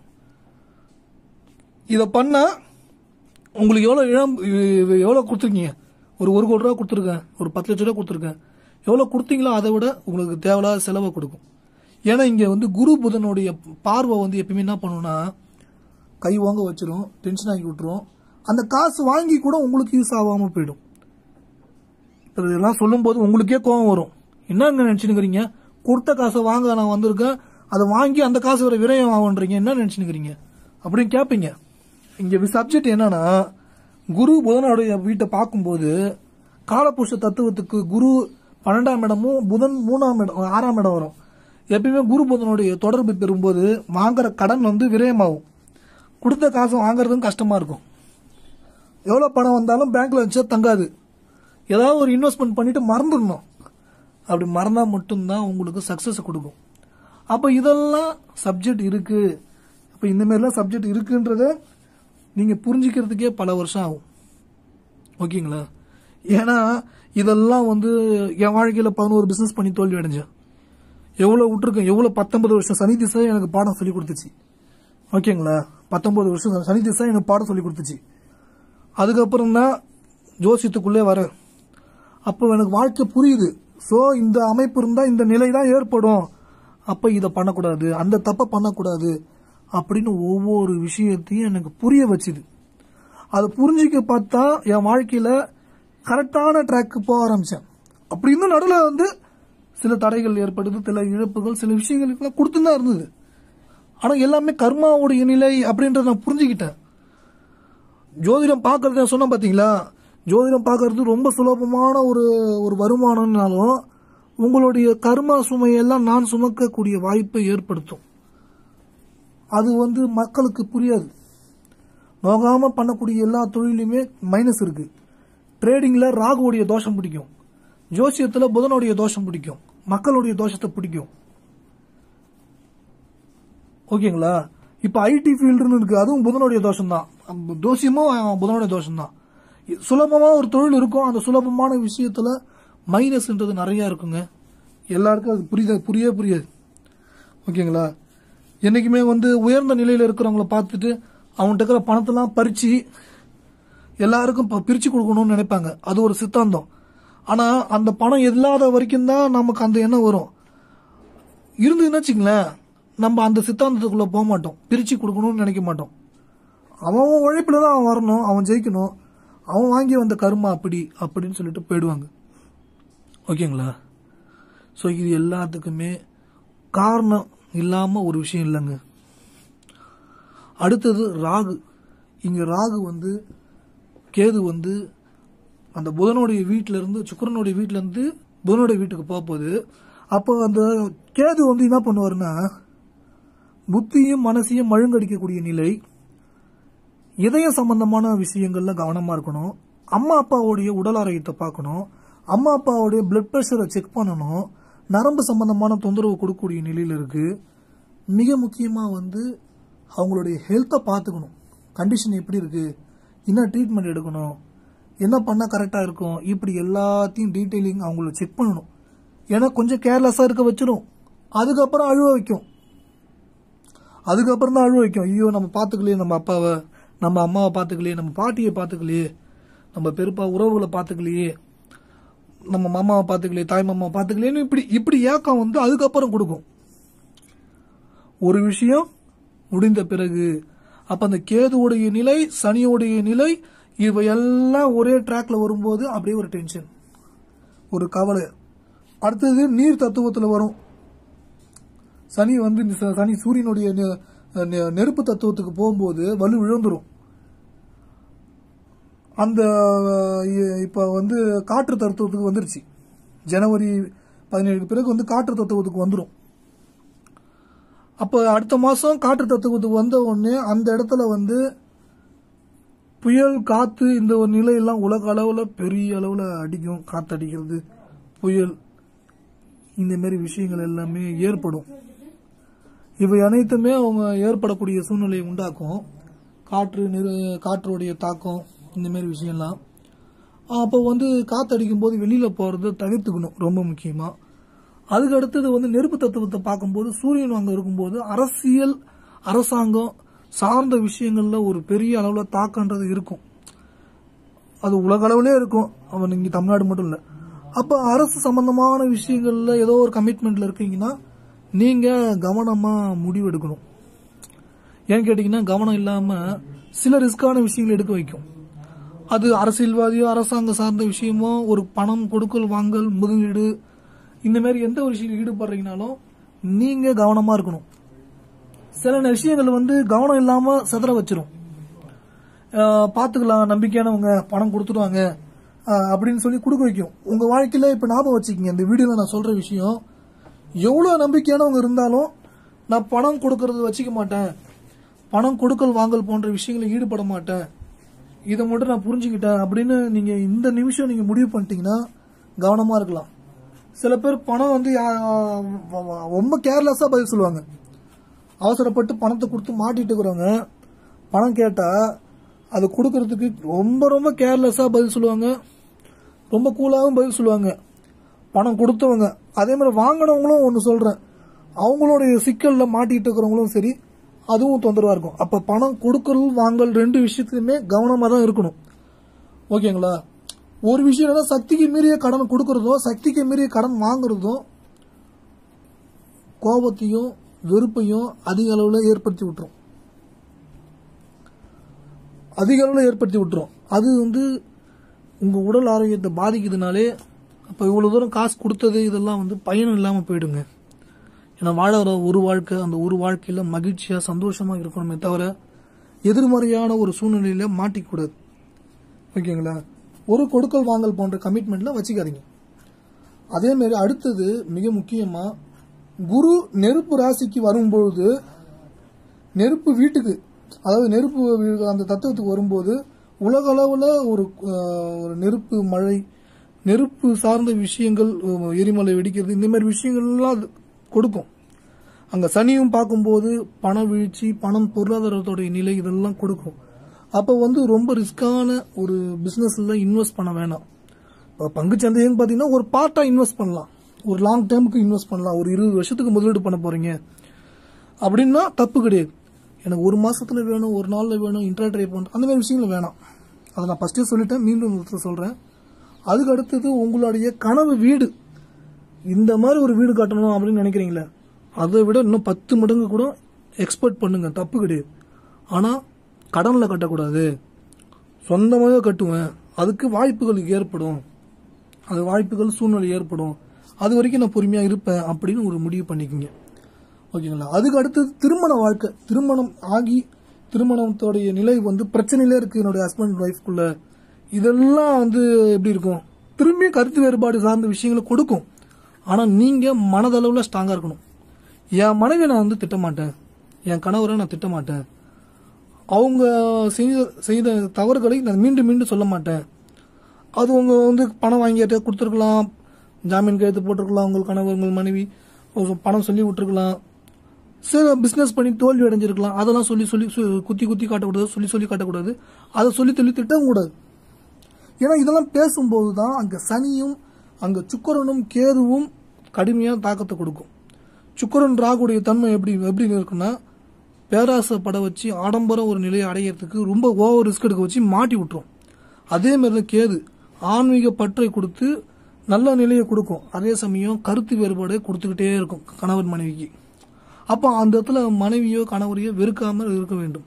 இதை பண்ணா உங்களுக்கு எவ்வளவு கொடுத்துருக்கீங்க? ஒரு 1 கோடி ரூபா கொடுத்துருக்கேன், ஒரு 10 லட்சம் ரூபா கொடுத்துருக்கேன், எவ்வளவு கொடுத்தீங்களோ அதை விட உங்களுக்கு தேவையில்லாத செலவை கொடுக்கும். ஏன்னா இங்க வந்து குரு புதனுடைய பார்வை வந்து எப்பயுமே என்ன பண்ணும்னா கை வாங்க வச்சிரும், டென்ஷன் ஆக்கி விட்டுரும். அந்த காசு வாங்கி கூட உங்களுக்கு யூஸ் ஆகாம போயிடும். இதெல்லாம் சொல்லும் போது உங்களுக்கே கோபம் வரும். என்ன நினைச்சுக்கிறீங்க? கொடுத்த காசை வாங்க நான் வந்திருக்கேன், அதை வாங்கி அந்த காசு வர விரயம் ஆகுன்றீங்க, என்ன நினைச்சுக்கிறீங்க அப்படின்னு கேட்பீங்க. இங்க சப்ஜெக்ட் என்னன்னா, குரு புதனுடைய வீட்டை பார்க்கும்போது காலபுருஷ தத்துவத்துக்கு குரு 12ஆம் இடமும் புதன் 3ஆம் இடம் 6ஆம் இடம் வரும். எப்பயுமே குரு புதனுடைய தொடர்பு பெறும்போது வாங்குற கடன் வந்து விரயமாகும், கொடுத்த காசு வாங்குறதும் கஷ்டமா இருக்கும். எவ்வளவு பணம் வந்தாலும் பேங்க்ல வச்சா தங்காது, ஏதாவது ஒரு இன்வெஸ்ட்மெண்ட் பண்ணிட்டு மறந்துடணும். அப்படி மறந்தா மட்டும்தான் உங்களுக்கு சக்சஸ் கொடுக்கும். அப்ப இதெல்லாம் சப்ஜெக்ட் இருக்கு, அப்ப இந்த மாதிரிலாம் சப்ஜெக்ட் இருக்குன்றத நீங்க புரிஞ்சுக்கிறதுக்கே பல வருஷம் ஆகும். ஓகேங்களா? ஏன்னா இதெல்லாம் வந்து என் வாழ்க்கையில 11 பிசினஸ் பண்ணி தோல்வி அடைஞ்சேன். எவ்வளவு விட்டுருக்கேன், எவ்வளவு 19 வருஷம் சனி திசை எனக்கு பாடம் சொல்லி கொடுத்துச்சு. ஓகேங்களா? 19 வருஷம் சனி திசை எனக்கு பாடம் சொல்லி கொடுத்துச்சு. அதுக்கப்புறம் தான் ஜோசியத்துக்குள்ளே வரேன். அப்போ எனக்கு வாழ்க்கை புரியுது. சோ இந்த அமைப்பு இருந்தா இந்த நிலை தான் ஏற்படும், அப்ப இதை பண்ணக்கூடாது, அந்த தப்பை பண்ணக்கூடாது அப்படின்னு ஒவ்வொரு விஷயத்தையும் எனக்கு புரிய வச்சுது. அதை புரிஞ்சிக்க பார்த்தா என் வாழ்க்கையில கரெக்டான ட்ராக்கு போக ஆரம்பிச்சேன். அப்படி இன்னும் நடுவில் வந்து சில தடைகள் ஏற்படுது, சில இழப்புகள், சில விஷயங்களுக்குலாம் கொடுத்துதான் இருந்தது. ஆனா எல்லாமே கர்மாவுடைய நிலை அப்படின்றத நான் புரிஞ்சுக்கிட்டேன். ஜோதிடம் பார்க்கறது சொன்ன பாத்தீங்களா, ஜோதிடம் பார்க்கறது ரொம்ப சுலபமான ஒரு வருமானம்னாலும் உங்களுடைய கர்மா சுமையெல்லாம் நான் சுமக்கக்கூடிய வாய்ப்பை ஏற்படுத்தும். அது வந்து மக்களுக்கு புரியாது. நோகாம பண்ணக்கூடிய எல்லா தொழிலுமே மைனஸ் இருக்கு. ட்ரேடிங்ல ராகுவுடைய தோஷம் பிடிக்கும், ஜோசியத்துல புதனுடைய தோஷம் பிடிக்கும், மக்களுடைய தோஷத்தை பிடிக்கும். ஓகேங்களா? இப்ப ஐடி ஃபீல்டுன்னு இருக்கு, அதுவும் புதனுடைய தோஷம் தான், ஜோசியமும் புதனுடைய தோஷம் தான். சுலபமா ஒரு தொழில் இருக்கும், அந்த சுலபமான விஷயத்துல மைனஸ்ன்றது நிறைய இருக்குங்க. எல்லாருக்கும் அது புரியாது. ஓகேங்களா? என்னைக்குமே வந்து உயர்ந்த நிலையில இருக்கிறவங்கள பார்த்துட்டு அவன்கிட்ட இருக்கிற பணத்தெல்லாம் பறிச்சு எல்லாருக்கும் பிரிச்சு கொடுக்கணும்னு நினைப்பாங்க. அது ஒரு சித்தாந்தம். ஆனா அந்த பணம் இல்லாத வரைக்கும் தான் நமக்கு அந்த எண்ணம் வரும். இருந்துன்னு வச்சுங்களேன், நம்ம அந்த சித்தாந்தத்துக்குள்ள போக மாட்டோம், பிரிச்சு கொடுக்கணும்னு நினைக்க மாட்டோம். அவன் உழைப்புல தான் அவன் வரணும், அவன் ஜெயிக்கணும், அவன் வாங்கி வந்த கர்மா அப்படின்னு சொல்லிட்டு போயிடுவாங்க. ஓகேங்களா? ஸோ இது எல்லாத்துக்குமே காரணம் இல்லாம ஒரு விஷயம் இல்லைங்க. அடுத்தது ராகு. இங்க ராகு வந்து கேது வந்து அந்த புதனுடைய வீட்டில இருந்து சுக்கிரனுடைய வீட்டில இருந்து புதனுடைய வீட்டுக்கு போக போகுது. அப்போ அந்த கேது வந்து என்ன பண்ணுவாருன்னா புத்தியும் மனசையும் மழுங்கடிக்கக்கூடிய நிலை. இதய சம்பந்தமான விஷயங்கள்ல கவனமா இருக்கணும். அம்மா அப்பாவுடைய உடல் ஆரோக்கியத்தை பார்க்கணும். அம்மா அப்பாவுடைய பிளட் பிரஷரை செக் பண்ணணும். நரம்பு சம்பந்தமான தொந்தரவு கொடுக்கக்கூடிய நிலையில் இருக்கு. மிக முக்கியமா வந்து அவங்களுடைய ஹெல்த்தை பார்த்துக்கணும். கண்டிஷன் எப்படி இருக்கு, என்ன ட்ரீட்மெண்ட் எடுக்கணும், என்ன பண்ணா கரெக்டா இருக்கும், இப்படி எல்லாத்தையும் டீட்டெயிலிங் அவங்கள செக் பண்ணணும். ஏன்னா கொஞ்சம் கேர்லெஸ்ஸா இருக்க வச்சிடும். அதுக்கப்புறம் அழுவ வைக்கும். அதுக்கப்புறம் தான் அழுவ வைக்கும். ஐயோ நம்ம பார்த்துக்கலையே, நம்ம அப்பாவை, நம்ம அம்மாவை பார்த்துக்கலையே, நம்ம பாட்டியை பார்த்துக்கலையே, நம்ம பெருப்பா உறவுகளை பார்த்துக்கலையே, நம்ம மாமாவை பார்த்துக்கலையே, தாய் மாமாவை பார்த்துக்கலையேன்னு இப்படி ஏக்கம் வந்து அதுக்கப்புறம் கொடுக்கும். ஒரு விஷயம் முடிந்த பிறகு அப்ப அந்த கேதுவுடைய நிலை, சனியோடைய நிலை, இவையெல்லாம் ஒரே டிராக்ல வரும்போது அப்படியே ஒரு டென்ஷன், ஒரு கவலை. அடுத்தது நீர் தத்துவத்தில் வரும். சனி வந்து சனி சூரியனுடைய நெருப்பு தத்துவத்துக்கு போகும்போது வலு விழுந்துரும். அந்த இப்ப வந்து காற்று தத்துவத்துக்கு வந்துருச்சு. ஜனவரி 17 பிறகு வந்து காற்று தத்துவத்துக்கு வந்துடும். அப்ப அடுத்த மாசம் காற்று தத்துவத்துக்கு வந்த உடனே அந்த இடத்துல வந்து புயல், காத்து, இந்த ஒரு நிலையெல்லாம் உலக அளவுல பெரிய அளவுல அடிக்கும். காத்து அடிக்கிறது, புயல், இந்த மாதிரி விஷயங்கள் எல்லாமே ஏற்படும். இவை அனைத்துமே அவங்க ஏற்படக்கூடிய சூழ்நிலையை உண்டாக்கும். காற்றுடைய தாக்கம், இந்த மாதிரி விஷயம்லாம். அப்போ வந்து காத்தடிக்கும் போது வெளியில போறதை தவிர்த்துக்கணும், ரொம்ப முக்கியமா. அதுக்கு அடுத்தது வந்து நெருப்பு தத்துவத்தை பார்க்கும்போது சூரியன் அங்க இருக்கும்போது அரசியல், அரசாங்கம் சார்ந்த விஷயங்கள்ல ஒரு பெரிய அளவுல தாக்கன்றது இருக்கும். அது உலக அளவுலே இருக்கும். அவன் இங்க தமிழ்நாடு மட்டும் இல்ல. அப்ப அரசு சம்பந்தமான விஷயங்கள்ல ஏதோ ஒரு கமிட்மெண்ட்ல இருக்கீங்கன்னா நீங்க கவனமா முடிவு எடுக்கணும். ஏன்னு கேட்டீங்கன்னா கவனம் இல்லாம சில ரிஸ்கான விஷயங்கள் எடுக்க வைக்கும். அது அரசியல்வாதியோ அரசாங்க சார்ந்த விஷயமோ, ஒரு பணம் கொடுக்கல் வாங்கல், முதலீடு, இந்த மாதிரி எந்த ஒரு விஷயம் ஈடுபடுறீங்கனாலும் நீங்க கவனமா இருக்கணும். சில விஷயங்கள் வந்து கவனம் இல்லாம செதற வச்சிரும். பாத்துக்கலாம், நம்பிக்கையானவங்க பணம் கொடுத்துடுவாங்க அப்படின்னு சொல்லி கொடுக்க வைக்கும். உங்க வாழ்க்கையில இப்ப ஞாபகம் வச்சுக்கீங்க, இந்த வீடியோல நான் சொல்ற விஷயம், எவ்வளவு நம்பிக்கையானவங்க இருந்தாலும் நான் பணம் கொடுக்கறது வச்சுக்க மாட்டேன், பணம் கொடுக்கல் வாங்கல் போன்ற விஷயங்களை ஈடுபட மாட்டேன், இதை மட்டும் நான் புரிஞ்சுக்கிட்டேன் அப்படின்னு நீங்க இந்த நிமிஷம் நீங்க முடிவு பண்ணிட்டீங்கன்னா கவனமா இருக்கலாம். சில பேர் பணம் வந்து ரொம்ப கேர்லெஸ்ஸா பதில் சொல்லுவாங்க. அவசரப்பட்டு பணத்தை கொடுத்து மாட்டிட்டு இருக்கிறவங்க பணம் கேட்டா அது கொடுக்கறதுக்கு ரொம்ப ரொம்ப கேர்லெஸ்ஸா பதில் சொல்லுவாங்க, ரொம்ப கூலாவும் பதில் சொல்லுவாங்க பணம் கொடுத்தவங்க. அதே மாதிரி வாங்கினவங்களும் ஒன்று சொல்றேன், அவங்களுடைய சிக்கல்ல மாட்டிட்டு இருக்கிறவங்களும் சரி, அதுவும் தொந்தரவா இருக்கும். அப்ப பணம் கொடுக்கல் வாங்கல் ரெண்டு விஷயத்துலயுமே கவனமா தான் இருக்கணும். ஓகேங்களா? ஒரு விஷயம் என்ன, சக்திக்கு மீறிய கடன் கொடுக்கறதும் சக்திக்கு மீறிய கடன் வாங்குறதும் கோபத்தையும் வெறுப்பையும் அதிக அளவுல ஏற்படுத்தி விட்டுரும். அது வந்து உங்க உடல் ஆரோக்கியத்தை பாதிக்குதுனாலே அப்ப இவ்வளவு தூரம் காசு கொடுத்தது இதெல்லாம் வந்து பயனும் இல்லாம போயிடுங்க. ஏன்னா வாழற ஒரு வாழ்க்கை, அந்த ஒரு வாழ்க்கையில மகிழ்ச்சியா சந்தோஷமா இருக்கணுமே தவிர எதிர்மறையான ஒரு சூழ்நிலையில மாட்டிக்கூடாது. ஓகேங்களா? ஒரு கொடுக்கல் வாங்கல் போன்ற கமிட்மெண்ட்ல வச்சுக்காதீங்க. அதே மாதிரி அடுத்தது மிக முக்கியமா, குரு நெருப்பு ராசிக்கு வரும்பொழுது, நெருப்பு வீட்டுக்கு, அதாவது நெருப்பு அந்த தத்துவத்துக்கு வரும்போது உலக அளவுல ஒரு நெருப்பு மழை, நெருப்பு சார்ந்த விஷயங்கள், எரிமலை வெடிக்கிறது, இந்த மாதிரி விஷயங்கள்லாம் கொடுக்கும். அங்க சனியும் பார்க்கும்போது பண வீழ்ச்சி, பணம், பொருளாதாரத்தோடைய நிலை இதெல்லாம் கொடுக்கும். அப்ப வந்து ரொம்ப ரிஸ்கான ஒரு பிசினஸ்ல இன்வெஸ்ட் பண்ண வேணாம். பங்குச்சந்தைன்னு பாத்தீங்கன்னா ஒரு பார்ட்டா இன்வெஸ்ட் பண்ணலாம், ஒரு லாங் டேர்முக்கு இன்வெஸ்ட் பண்ணலாம். ஒரு 20 வருஷத்துக்கு முதலீடு பண்ண போறீங்க அப்படின்னா தப்பு கிடையாது. எனக்கு ஒரு மாசத்துல வேணும், ஒரு நாள்ல வேணும், இன்ட்ராட்ரே பண்ற அந்த மாதிரி விஷயங்கள் வேணாம். அதை நான் ஃபர்ஸ்டே சொல்லிட்டேன், மீண்டும் சொல்றேன். அதுக்கு அடுத்தது உங்களுடைய கனவு வீடு, இந்த மாதிரி ஒரு வீடு கட்டணும் அப்படின்னு நினைக்கிறீங்களே, அதை விட இன்னும் 10 மடங்கு கூட எக்ஸ்பெக்ட் பண்ணுங்க, தப்பு கிடையாது. ஆனா கடன்ல கட்டக்கூடாது, சொந்தமாக கட்டுவேன், அதுக்கு வாய்ப்புகள் ஏற்படும், அது வாய்ப்புகள் சூழ்நிலை ஏற்படும், அது வரைக்கும் நான் பொறுமையா இருப்பேன் அப்படின்னு ஒரு முடிவு பண்ணிக்கோங்க. ஓகேங்களா? அதுக்கு அடுத்தது திருமண வாழ்க்கை. திருமணம் ஆகி திருமணத்தோடைய நிலை வந்து பிரச்சனையிலே இருக்கு என்னுடைய ஹஸ்பண்ட் ஒய்ஃப்குள்ள, இதெல்லாம் வந்து எப்படி இருக்கும், திரும்பி கருத்து வேறுபாடு சார்ந்த விஷயங்களை கொடுக்கும். ஆனா நீங்க மனதளவுல ஸ்ட்ராங்கா இருக்கணும். என் மனைவியை நான் வந்து திட்டமாட்டேன், என் கணவரை நான் திட்டமாட்டேன், அவங்க செய்த தவறுகளை நான் மீண்டும் மீண்டும் சொல்ல மாட்டேன். அது உங்க வந்து பணம் வாங்கிட்டு கொடுத்துருக்கலாம், ஜாமீன் கையெழுத்து போட்டிருக்கலாம், உங்கள் கணவர் உங்கள் மனைவி பணம் சொல்லி விட்டுருக்கலாம், சரி பிசினஸ் பண்ணி தோல்வி அடைஞ்சிருக்கலாம். அதெல்லாம் சொல்லி சொல்லி குத்தி குத்தி காட்டக்கூடாது, சொல்லி சொல்லி காட்டக்கூடாது, அதை சொல்லி சொல்லி திட்டவும் கூடாது. ஏன்னா இதெல்லாம் பேசும்போது தான் அங்க சனியும் அங்க சுக்கிரனும் கேதுவும் கடுமையான தாக்கத்தை கொடுக்கும். சுக்கிரன் ராகுடைய தன்மை எப்படி இருக்குன்னா, பேராசைப்பட வச்சு ஆடம்பர ஒரு நிலையை அடையிறதுக்கு ரொம்ப ஓவர் ரிஸ்க் எடுக்க வச்சு மாட்டி விட்டுரும். அதே மாதிரி தான் கேது ஆன்மீக பற்றை கொடுத்து நல்ல நிலையை கொடுக்கும். அதே சமயம் கருத்து வேறுபாடு கொடுத்துக்கிட்டே இருக்கும் கணவன் மனைவிக்கு. அப்ப அந்த இடத்துல மனைவியோ கணவரையோ வெறுக்காமல் இருக்க வேண்டும்.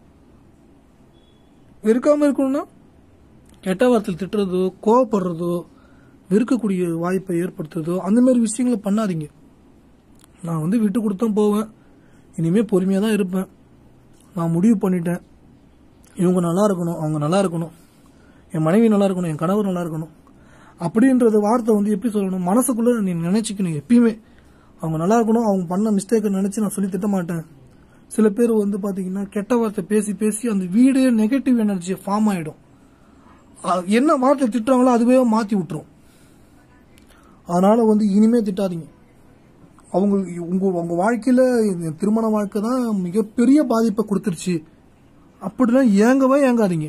வெறுக்காம இருக்கணும்னா கெட்ட வார்த்தையில் திட்டுறதோ கோவப்படுறதோ வெறுக்கக்கூடிய வாய்ப்பை ஏற்படுத்துறதோ அந்த மாதிரி விஷயங்களை பண்ணாதீங்க. நான் வந்து விட்டு கொடுத்தான் போவேன், இனிமே பொறுமையா தான் இருப்பேன், நான் முடிவு பண்ணிட்டேன், இவங்க நல்லா இருக்கணும், அவங்க நல்லா இருக்கணும், என் மனைவி நல்லா இருக்கணும், என் கணவர் நல்லா இருக்கணும் அப்படின்றது வார்த்தை வந்து எப்படி சொல்லணும், மனசுக்குள்ள நீ நினைச்சுக்கணும். எப்பயுமே அவங்க நல்லா இருக்கணும், அவங்க பண்ண மிஸ்டேக்கை நினைச்சு நான் சொல்லி திட்ட மாட்டேன். சில பேர் வந்து பாத்தீங்கன்னா கெட்ட வார்த்தை பேசி பேசி அந்த வீடே நெகட்டிவ் எனர்ஜி ஃபார்ம் ஆயிடும். என்ன வார்த்தை திட்டுறாங்களோ அதுவே மாத்தி விட்டுரும். அதனால வந்து இனிமே திட்டாதீங்க. உங்க வாழ்க்கையில திருமண வாழ்க்கை தான் மிகப்பெரிய பாதிப்பை கொடுத்துருச்சு அப்படிலாம் ஏங்காதீங்க.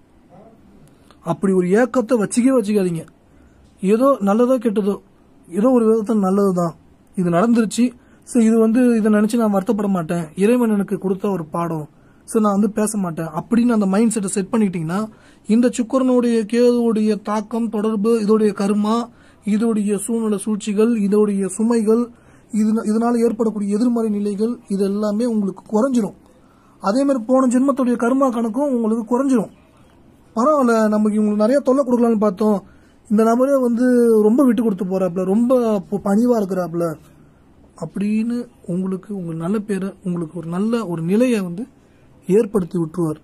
அப்படி ஒரு ஏக்கத்தை வச்சுக்காதீங்க. ஏதோ நல்லதோ கெட்டதோ ஏதோ ஒரு விதத்தில் நல்லதுதான், இது நடந்துருச்சு, சரி இது வந்து இதை நினைச்சு நான் வருத்தப்பட மாட்டேன், இறைவன் எனக்கு கொடுத்த ஒரு பாடம், சரி நான் வந்து பேச மாட்டேன் அப்படின்னு அந்த மைண்ட் செட்டை செட் பண்ணிட்டீங்கன்னா இந்த சுக்கிரனுடைய கேதுவுடைய தாக்கம் தொடர்பு, இதோடைய கர்மா, இதோடைய சூழ்நிலை சூழ்ச்சிகள், இதோடைய சுமைகள், இதனால ஏற்படக்கூடிய எதிர்மறை நிலைகள் இது எல்லாமே உங்களுக்கு குறைஞ்சிரும். அதே மாதிரி போன ஜென்மத்துடைய கர்மா கணக்கும் உங்களுக்கு குறைஞ்சிரும். பரவாயில்ல, நமக்கு இவங்களுக்கு நிறைய தொல்லை கொடுக்கலாம்னு பார்த்தோம், இந்த நபரே வந்து ரொம்ப விட்டு கொடுத்து போறாப்புல, ரொம்ப பணிவா இருக்கிறாப்புல அப்படின்னு உங்களுக்கு உங்க நல்ல பேரை, உங்களுக்கு ஒரு நல்ல ஒரு நிலையை வந்து ஏற்படுத்தி விட்டுருவார்.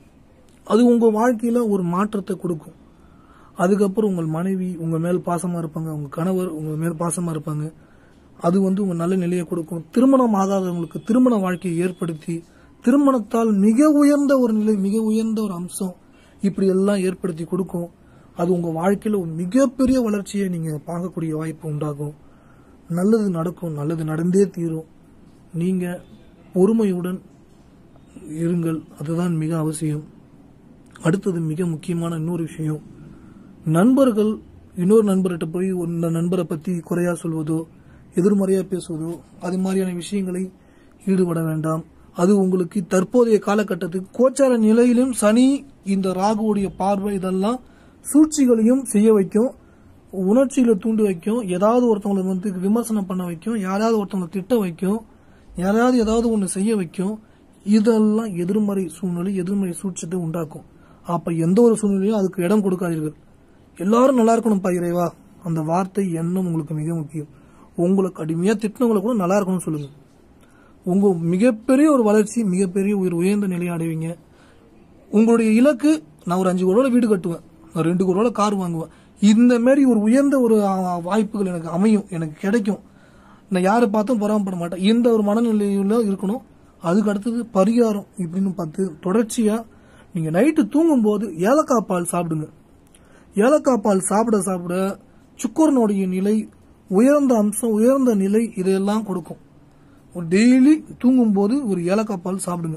அது உங்க வாழ்க்கையில ஒரு மாற்றத்தை கொடுக்கும். அதுக்கப்புறம் உங்கள் மனைவி உங்க மேல் பாசமா இருப்பாங்க, உங்க கணவர் உங்க மேல் பாசமா இருப்பாங்க. அது வந்து உங்க நல்ல நிலையை கொடுக்கும். திருமணம் ஆகாதவங்களுக்கு திருமண வாழ்க்கையை ஏற்படுத்தி திருமணத்தால் மிக உயர்ந்த ஒரு நிலை, மிக உயர்ந்த ஒரு அம்சம் இப்படி எல்லாம் ஏற்படுத்தி கொடுக்கும். அது உங்க வாழ்க்கையில ஒரு மிகப்பெரிய வளர்ச்சியை நீங்க பார்க்கக்கூடிய வாய்ப்பு உண்டாகும். நல்லது நடக்கும், நல்லது நடந்தே தீரும். நீங்க பொறுமையுடன் இருங்கள், அதுதான் மிக அவசியம். அடுத்தது மிக முக்கியமான இன்னொரு விஷயம், நண்பர்கள் இன்னொரு நண்பர்கிட்ட போய் இந்த நண்பரை பத்தி குறையா சொல்வதோ எதிர்மறையா பேசுவதோ அது மாதிரியான விஷயங்களை ஈடுபட வேண்டாம். அது உங்களுக்கு தற்போதைய காலகட்டத்துக்கு கோச்சார நிலையிலும் சனி, இந்த ராகுவுடைய பார்வை இதெல்லாம் சூழ்ச்சிகளையும் செய்ய வைக்கும், உணர்ச்சியில தூண்டு வைக்கும், ஏதாவது ஒருத்தவங்களை வந்து விமர்சனம் பண்ண வைக்கும், யாராவது ஒருத்தவங்களை திட்ட வைக்கும், யாராவது ஏதாவது ஒன்று செய்ய வைக்கும். இதெல்லாம் எதிர்மறை சூழ்நிலை, எதிர்மறை சூழ்ச்சியை உண்டாக்கும். அப்ப எந்த ஒரு சூழ்நிலையும் அதுக்கு இடம் கொடுக்காதீர்கள். எல்லாரும் நல்லா இருக்கணும் இறைவா, அந்த வார்த்தை எண்ணம் உங்களுக்கு மிக முக்கியம். உங்களை கடுமையா திட்டினவங்களை கூட நல்லா இருக்கணும்னு சொல்லுங்க. உங்க மிகப்பெரிய ஒரு வளர்ச்சி, மிகப்பெரிய ஒரு உயர்ந்த நிலையை அடைவீங்க. உங்களுடைய இலக்கு, நான் ஒரு 5 கோடி வீடு கட்டுவேன், நான் 2 கோடி கார் வாங்குவேன், இந்த மாதிரி ஒரு உயர்ந்த ஒரு வாய்ப்புகள் எனக்கு அமையும், எனக்கு கிடைக்கும், நான் யாரை பார்த்தும் பொறாமப்பட மாட்டேன், இந்த ஒரு மனநிலையில இருக்கணும். அதுக்கு அடுத்தது பரிகாரம் இப்படின்னு பார்த்து தொடர்ச்சியா நீங்க நைட்டு தூங்கும் போது ஏலக்காய் பால் சாப்பிடுங்க. ஏலக்காய் பால் சாப்பிட சாப்பிட சுக்கிரனுடைய நிலை, உயர்ந்த அம்சம், உயர்ந்த நிலை இதெல்லாம் கொடுக்கும். டெய்லி தூங்கும் போது ஒரு ஏலக்காய் பால் சாப்பிடுங்க.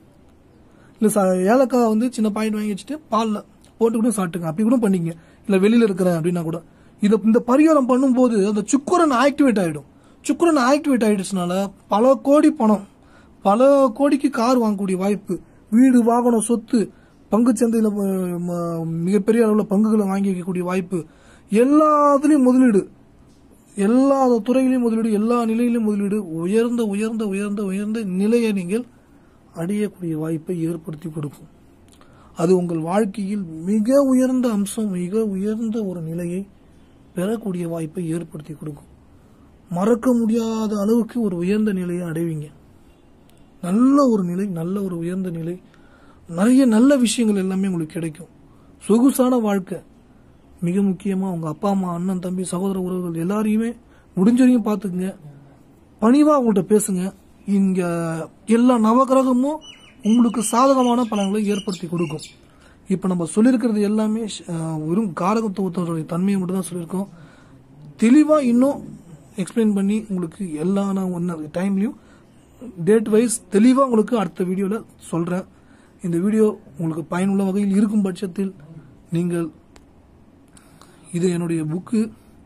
இல்ல ஏலக்காய் வந்து சின்ன பாயிண்ட் வாங்கி வச்சுட்டு பால்ல போட்டு கூட சாப்பிட்டுங்க, அப்படி கூட பண்ணிக்கங்க. இல்ல வெளியில இருக்கிறேன் அப்படின்னா கூட இந்த பரிகாரம் பண்ணும்போது அந்த சுக்கிரன் ஆக்டிவேட் ஆயிடும். சுக்கிரன் ஆக்டிவேட் ஆயிடுச்சுனால பல கோடி பணம், பல கோடிக்கு கார் வாங்கக்கூடிய வாய்ப்பு, வீடு வாகனம் சொத்து, பங்கு சந்தையில மிகப்பெரிய அளவில் பங்குகளை வாங்கி வைக்கக்கூடிய வாய்ப்பு, எல்லாத்துலயும் முதலீடு, எல்லா துறையிலையும் முதலீடு, எல்லா நிலையிலும் முதலீடு, உயர்ந்த உயர்ந்த உயர்ந்த உயர்ந்த நிலையை நீங்கள் அடையக்கூடிய வாய்ப்பை ஏற்படுத்தி கொடுக்கும். அது உங்கள் வாழ்க்கையில் மிக உயர்ந்த அம்சம், மிக உயர்ந்த ஒரு நிலையை பெறக்கூடிய வாய்ப்பை ஏற்படுத்தி கொடுக்கும். மறக்க முடியாத அளவுக்கு ஒரு உயர்ந்த நிலையை அடைவீங்க. நல்ல ஒரு நிலை, நல்ல ஒரு உயர்ந்த நிலை, நிறைய நல்ல விஷயங்கள் எல்லாமே உங்களுக்கு கிடைக்கும். சொகுசான வாழ்க்கை. மிக முக்கியமாக உங்கள் அப்பா அம்மா, அண்ணன் தம்பி, சகோதர உறவுகள் எல்லாரையுமே முடிஞ்சவரையும் பார்த்துக்குங்க. பணிவாக அவங்கள்ட்ட பேசுங்க. இங்கே எல்லா நவகிரகமும் உங்களுக்கு சாதகமான பலன்களை ஏற்படுத்தி கொடுக்கும். இப்போ நம்ம சொல்லியிருக்கிறது எல்லாமே வெறும் காரகத்துவத்தோடைய தன்மையை மட்டும் தான் சொல்லியிருக்கோம். தெளிவாக இன்னும் எக்ஸ்பிளைன் பண்ணி உங்களுக்கு எல்லா டைம்லையும் டேட் வைஸ் தெளிவாக உங்களுக்கு அடுத்த வீடியோவில் சொல்கிறேன். இந்த வீடியோ உங்களுக்கு பயனுள்ள வகையில் இருக்கும் பட்சத்தில் நீங்கள் இது என்னுடைய புக்கு,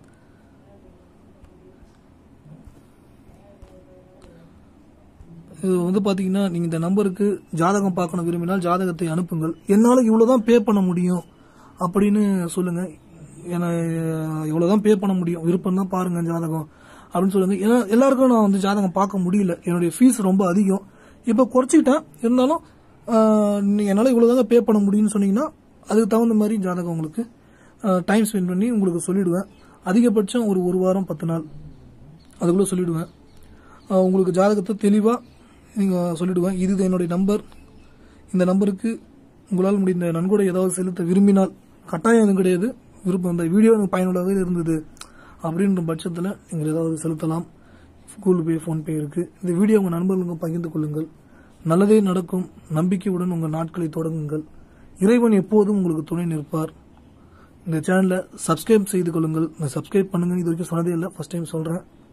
இது வந்து பார்த்தீங்கன்னா நீங்கள் இந்த நம்பருக்கு ஜாதகம் பார்க்கணும் விரும்பினால் ஜாதகத்தை அனுப்புங்கள். என்னால் இவ்வளோதான் பே பண்ண முடியும் அப்படின்னு சொல்லுங்கள். ஏன்னா இவ்வளோதான் பே பண்ண முடியும், விருப்பம் தான் பாருங்கள் ஜாதகம் அப்படின்னு சொல்லுங்கள். ஏன்னா எல்லாருக்கும் நான் வந்து ஜாதகம் பார்க்க முடியல, என்னுடைய ஃபீஸ் ரொம்ப அதிகம். இப்போ குறைச்சிக்கிட்டேன், இருந்தாலும் என்னால் இவ்வளோதாங்க பே பண்ண முடியும்னு சொன்னீங்கன்னா அதுக்கு தகுந்த மாதிரி ஜாதகம் உங்களுக்கு டைம் ஸ்பெண்ட் பண்ணி உங்களுக்கு சொல்லிவிடுவேன். அதிகபட்சம் ஒரு வாரம் 10 நாள் அதுக்குள்ளே சொல்லிவிடுவேன். உங்களுக்கு ஜாதகத்தை தெளிவாக நீங்கள் சொல்லிவிடுவேன். இது என்னுடைய நம்பர். இந்த நம்பருக்கு உங்களால் முடிந்த நன்கொடை ஏதாவது செலுத்த விரும்பினால், கட்டாயம் எதுவும் கிடையாது, விருப்பம் இந்த வீடியோ எனக்கு பயனுள்ளதாக இருந்தது அப்படின்ற பட்சத்தில் நீங்கள் ஏதாவது செலுத்தலாம். கூகுள் பே, ஃபோன்பே இருக்குது. இந்த வீடியோ உங்கள் நண்பர்களுக்கு பகிர்ந்து கொள்ளுங்கள். நல்லதே நடக்கும். நம்பிக்கையுடன் உங்கள் நாட்களை தொடங்குங்கள். இறைவன் எப்போதும் உங்களுக்கு துணை நிற்பார். இந்த சேனலை சப்ஸ்கிரைப் செய்து கொள்ளுங்கள். சப்ஸ்கிரைப் பண்ணுங்க. இது வரைக்கும் சொன்னதே இல்லை, ஃபர்ஸ்ட் டைம் சொல்கிறேன்.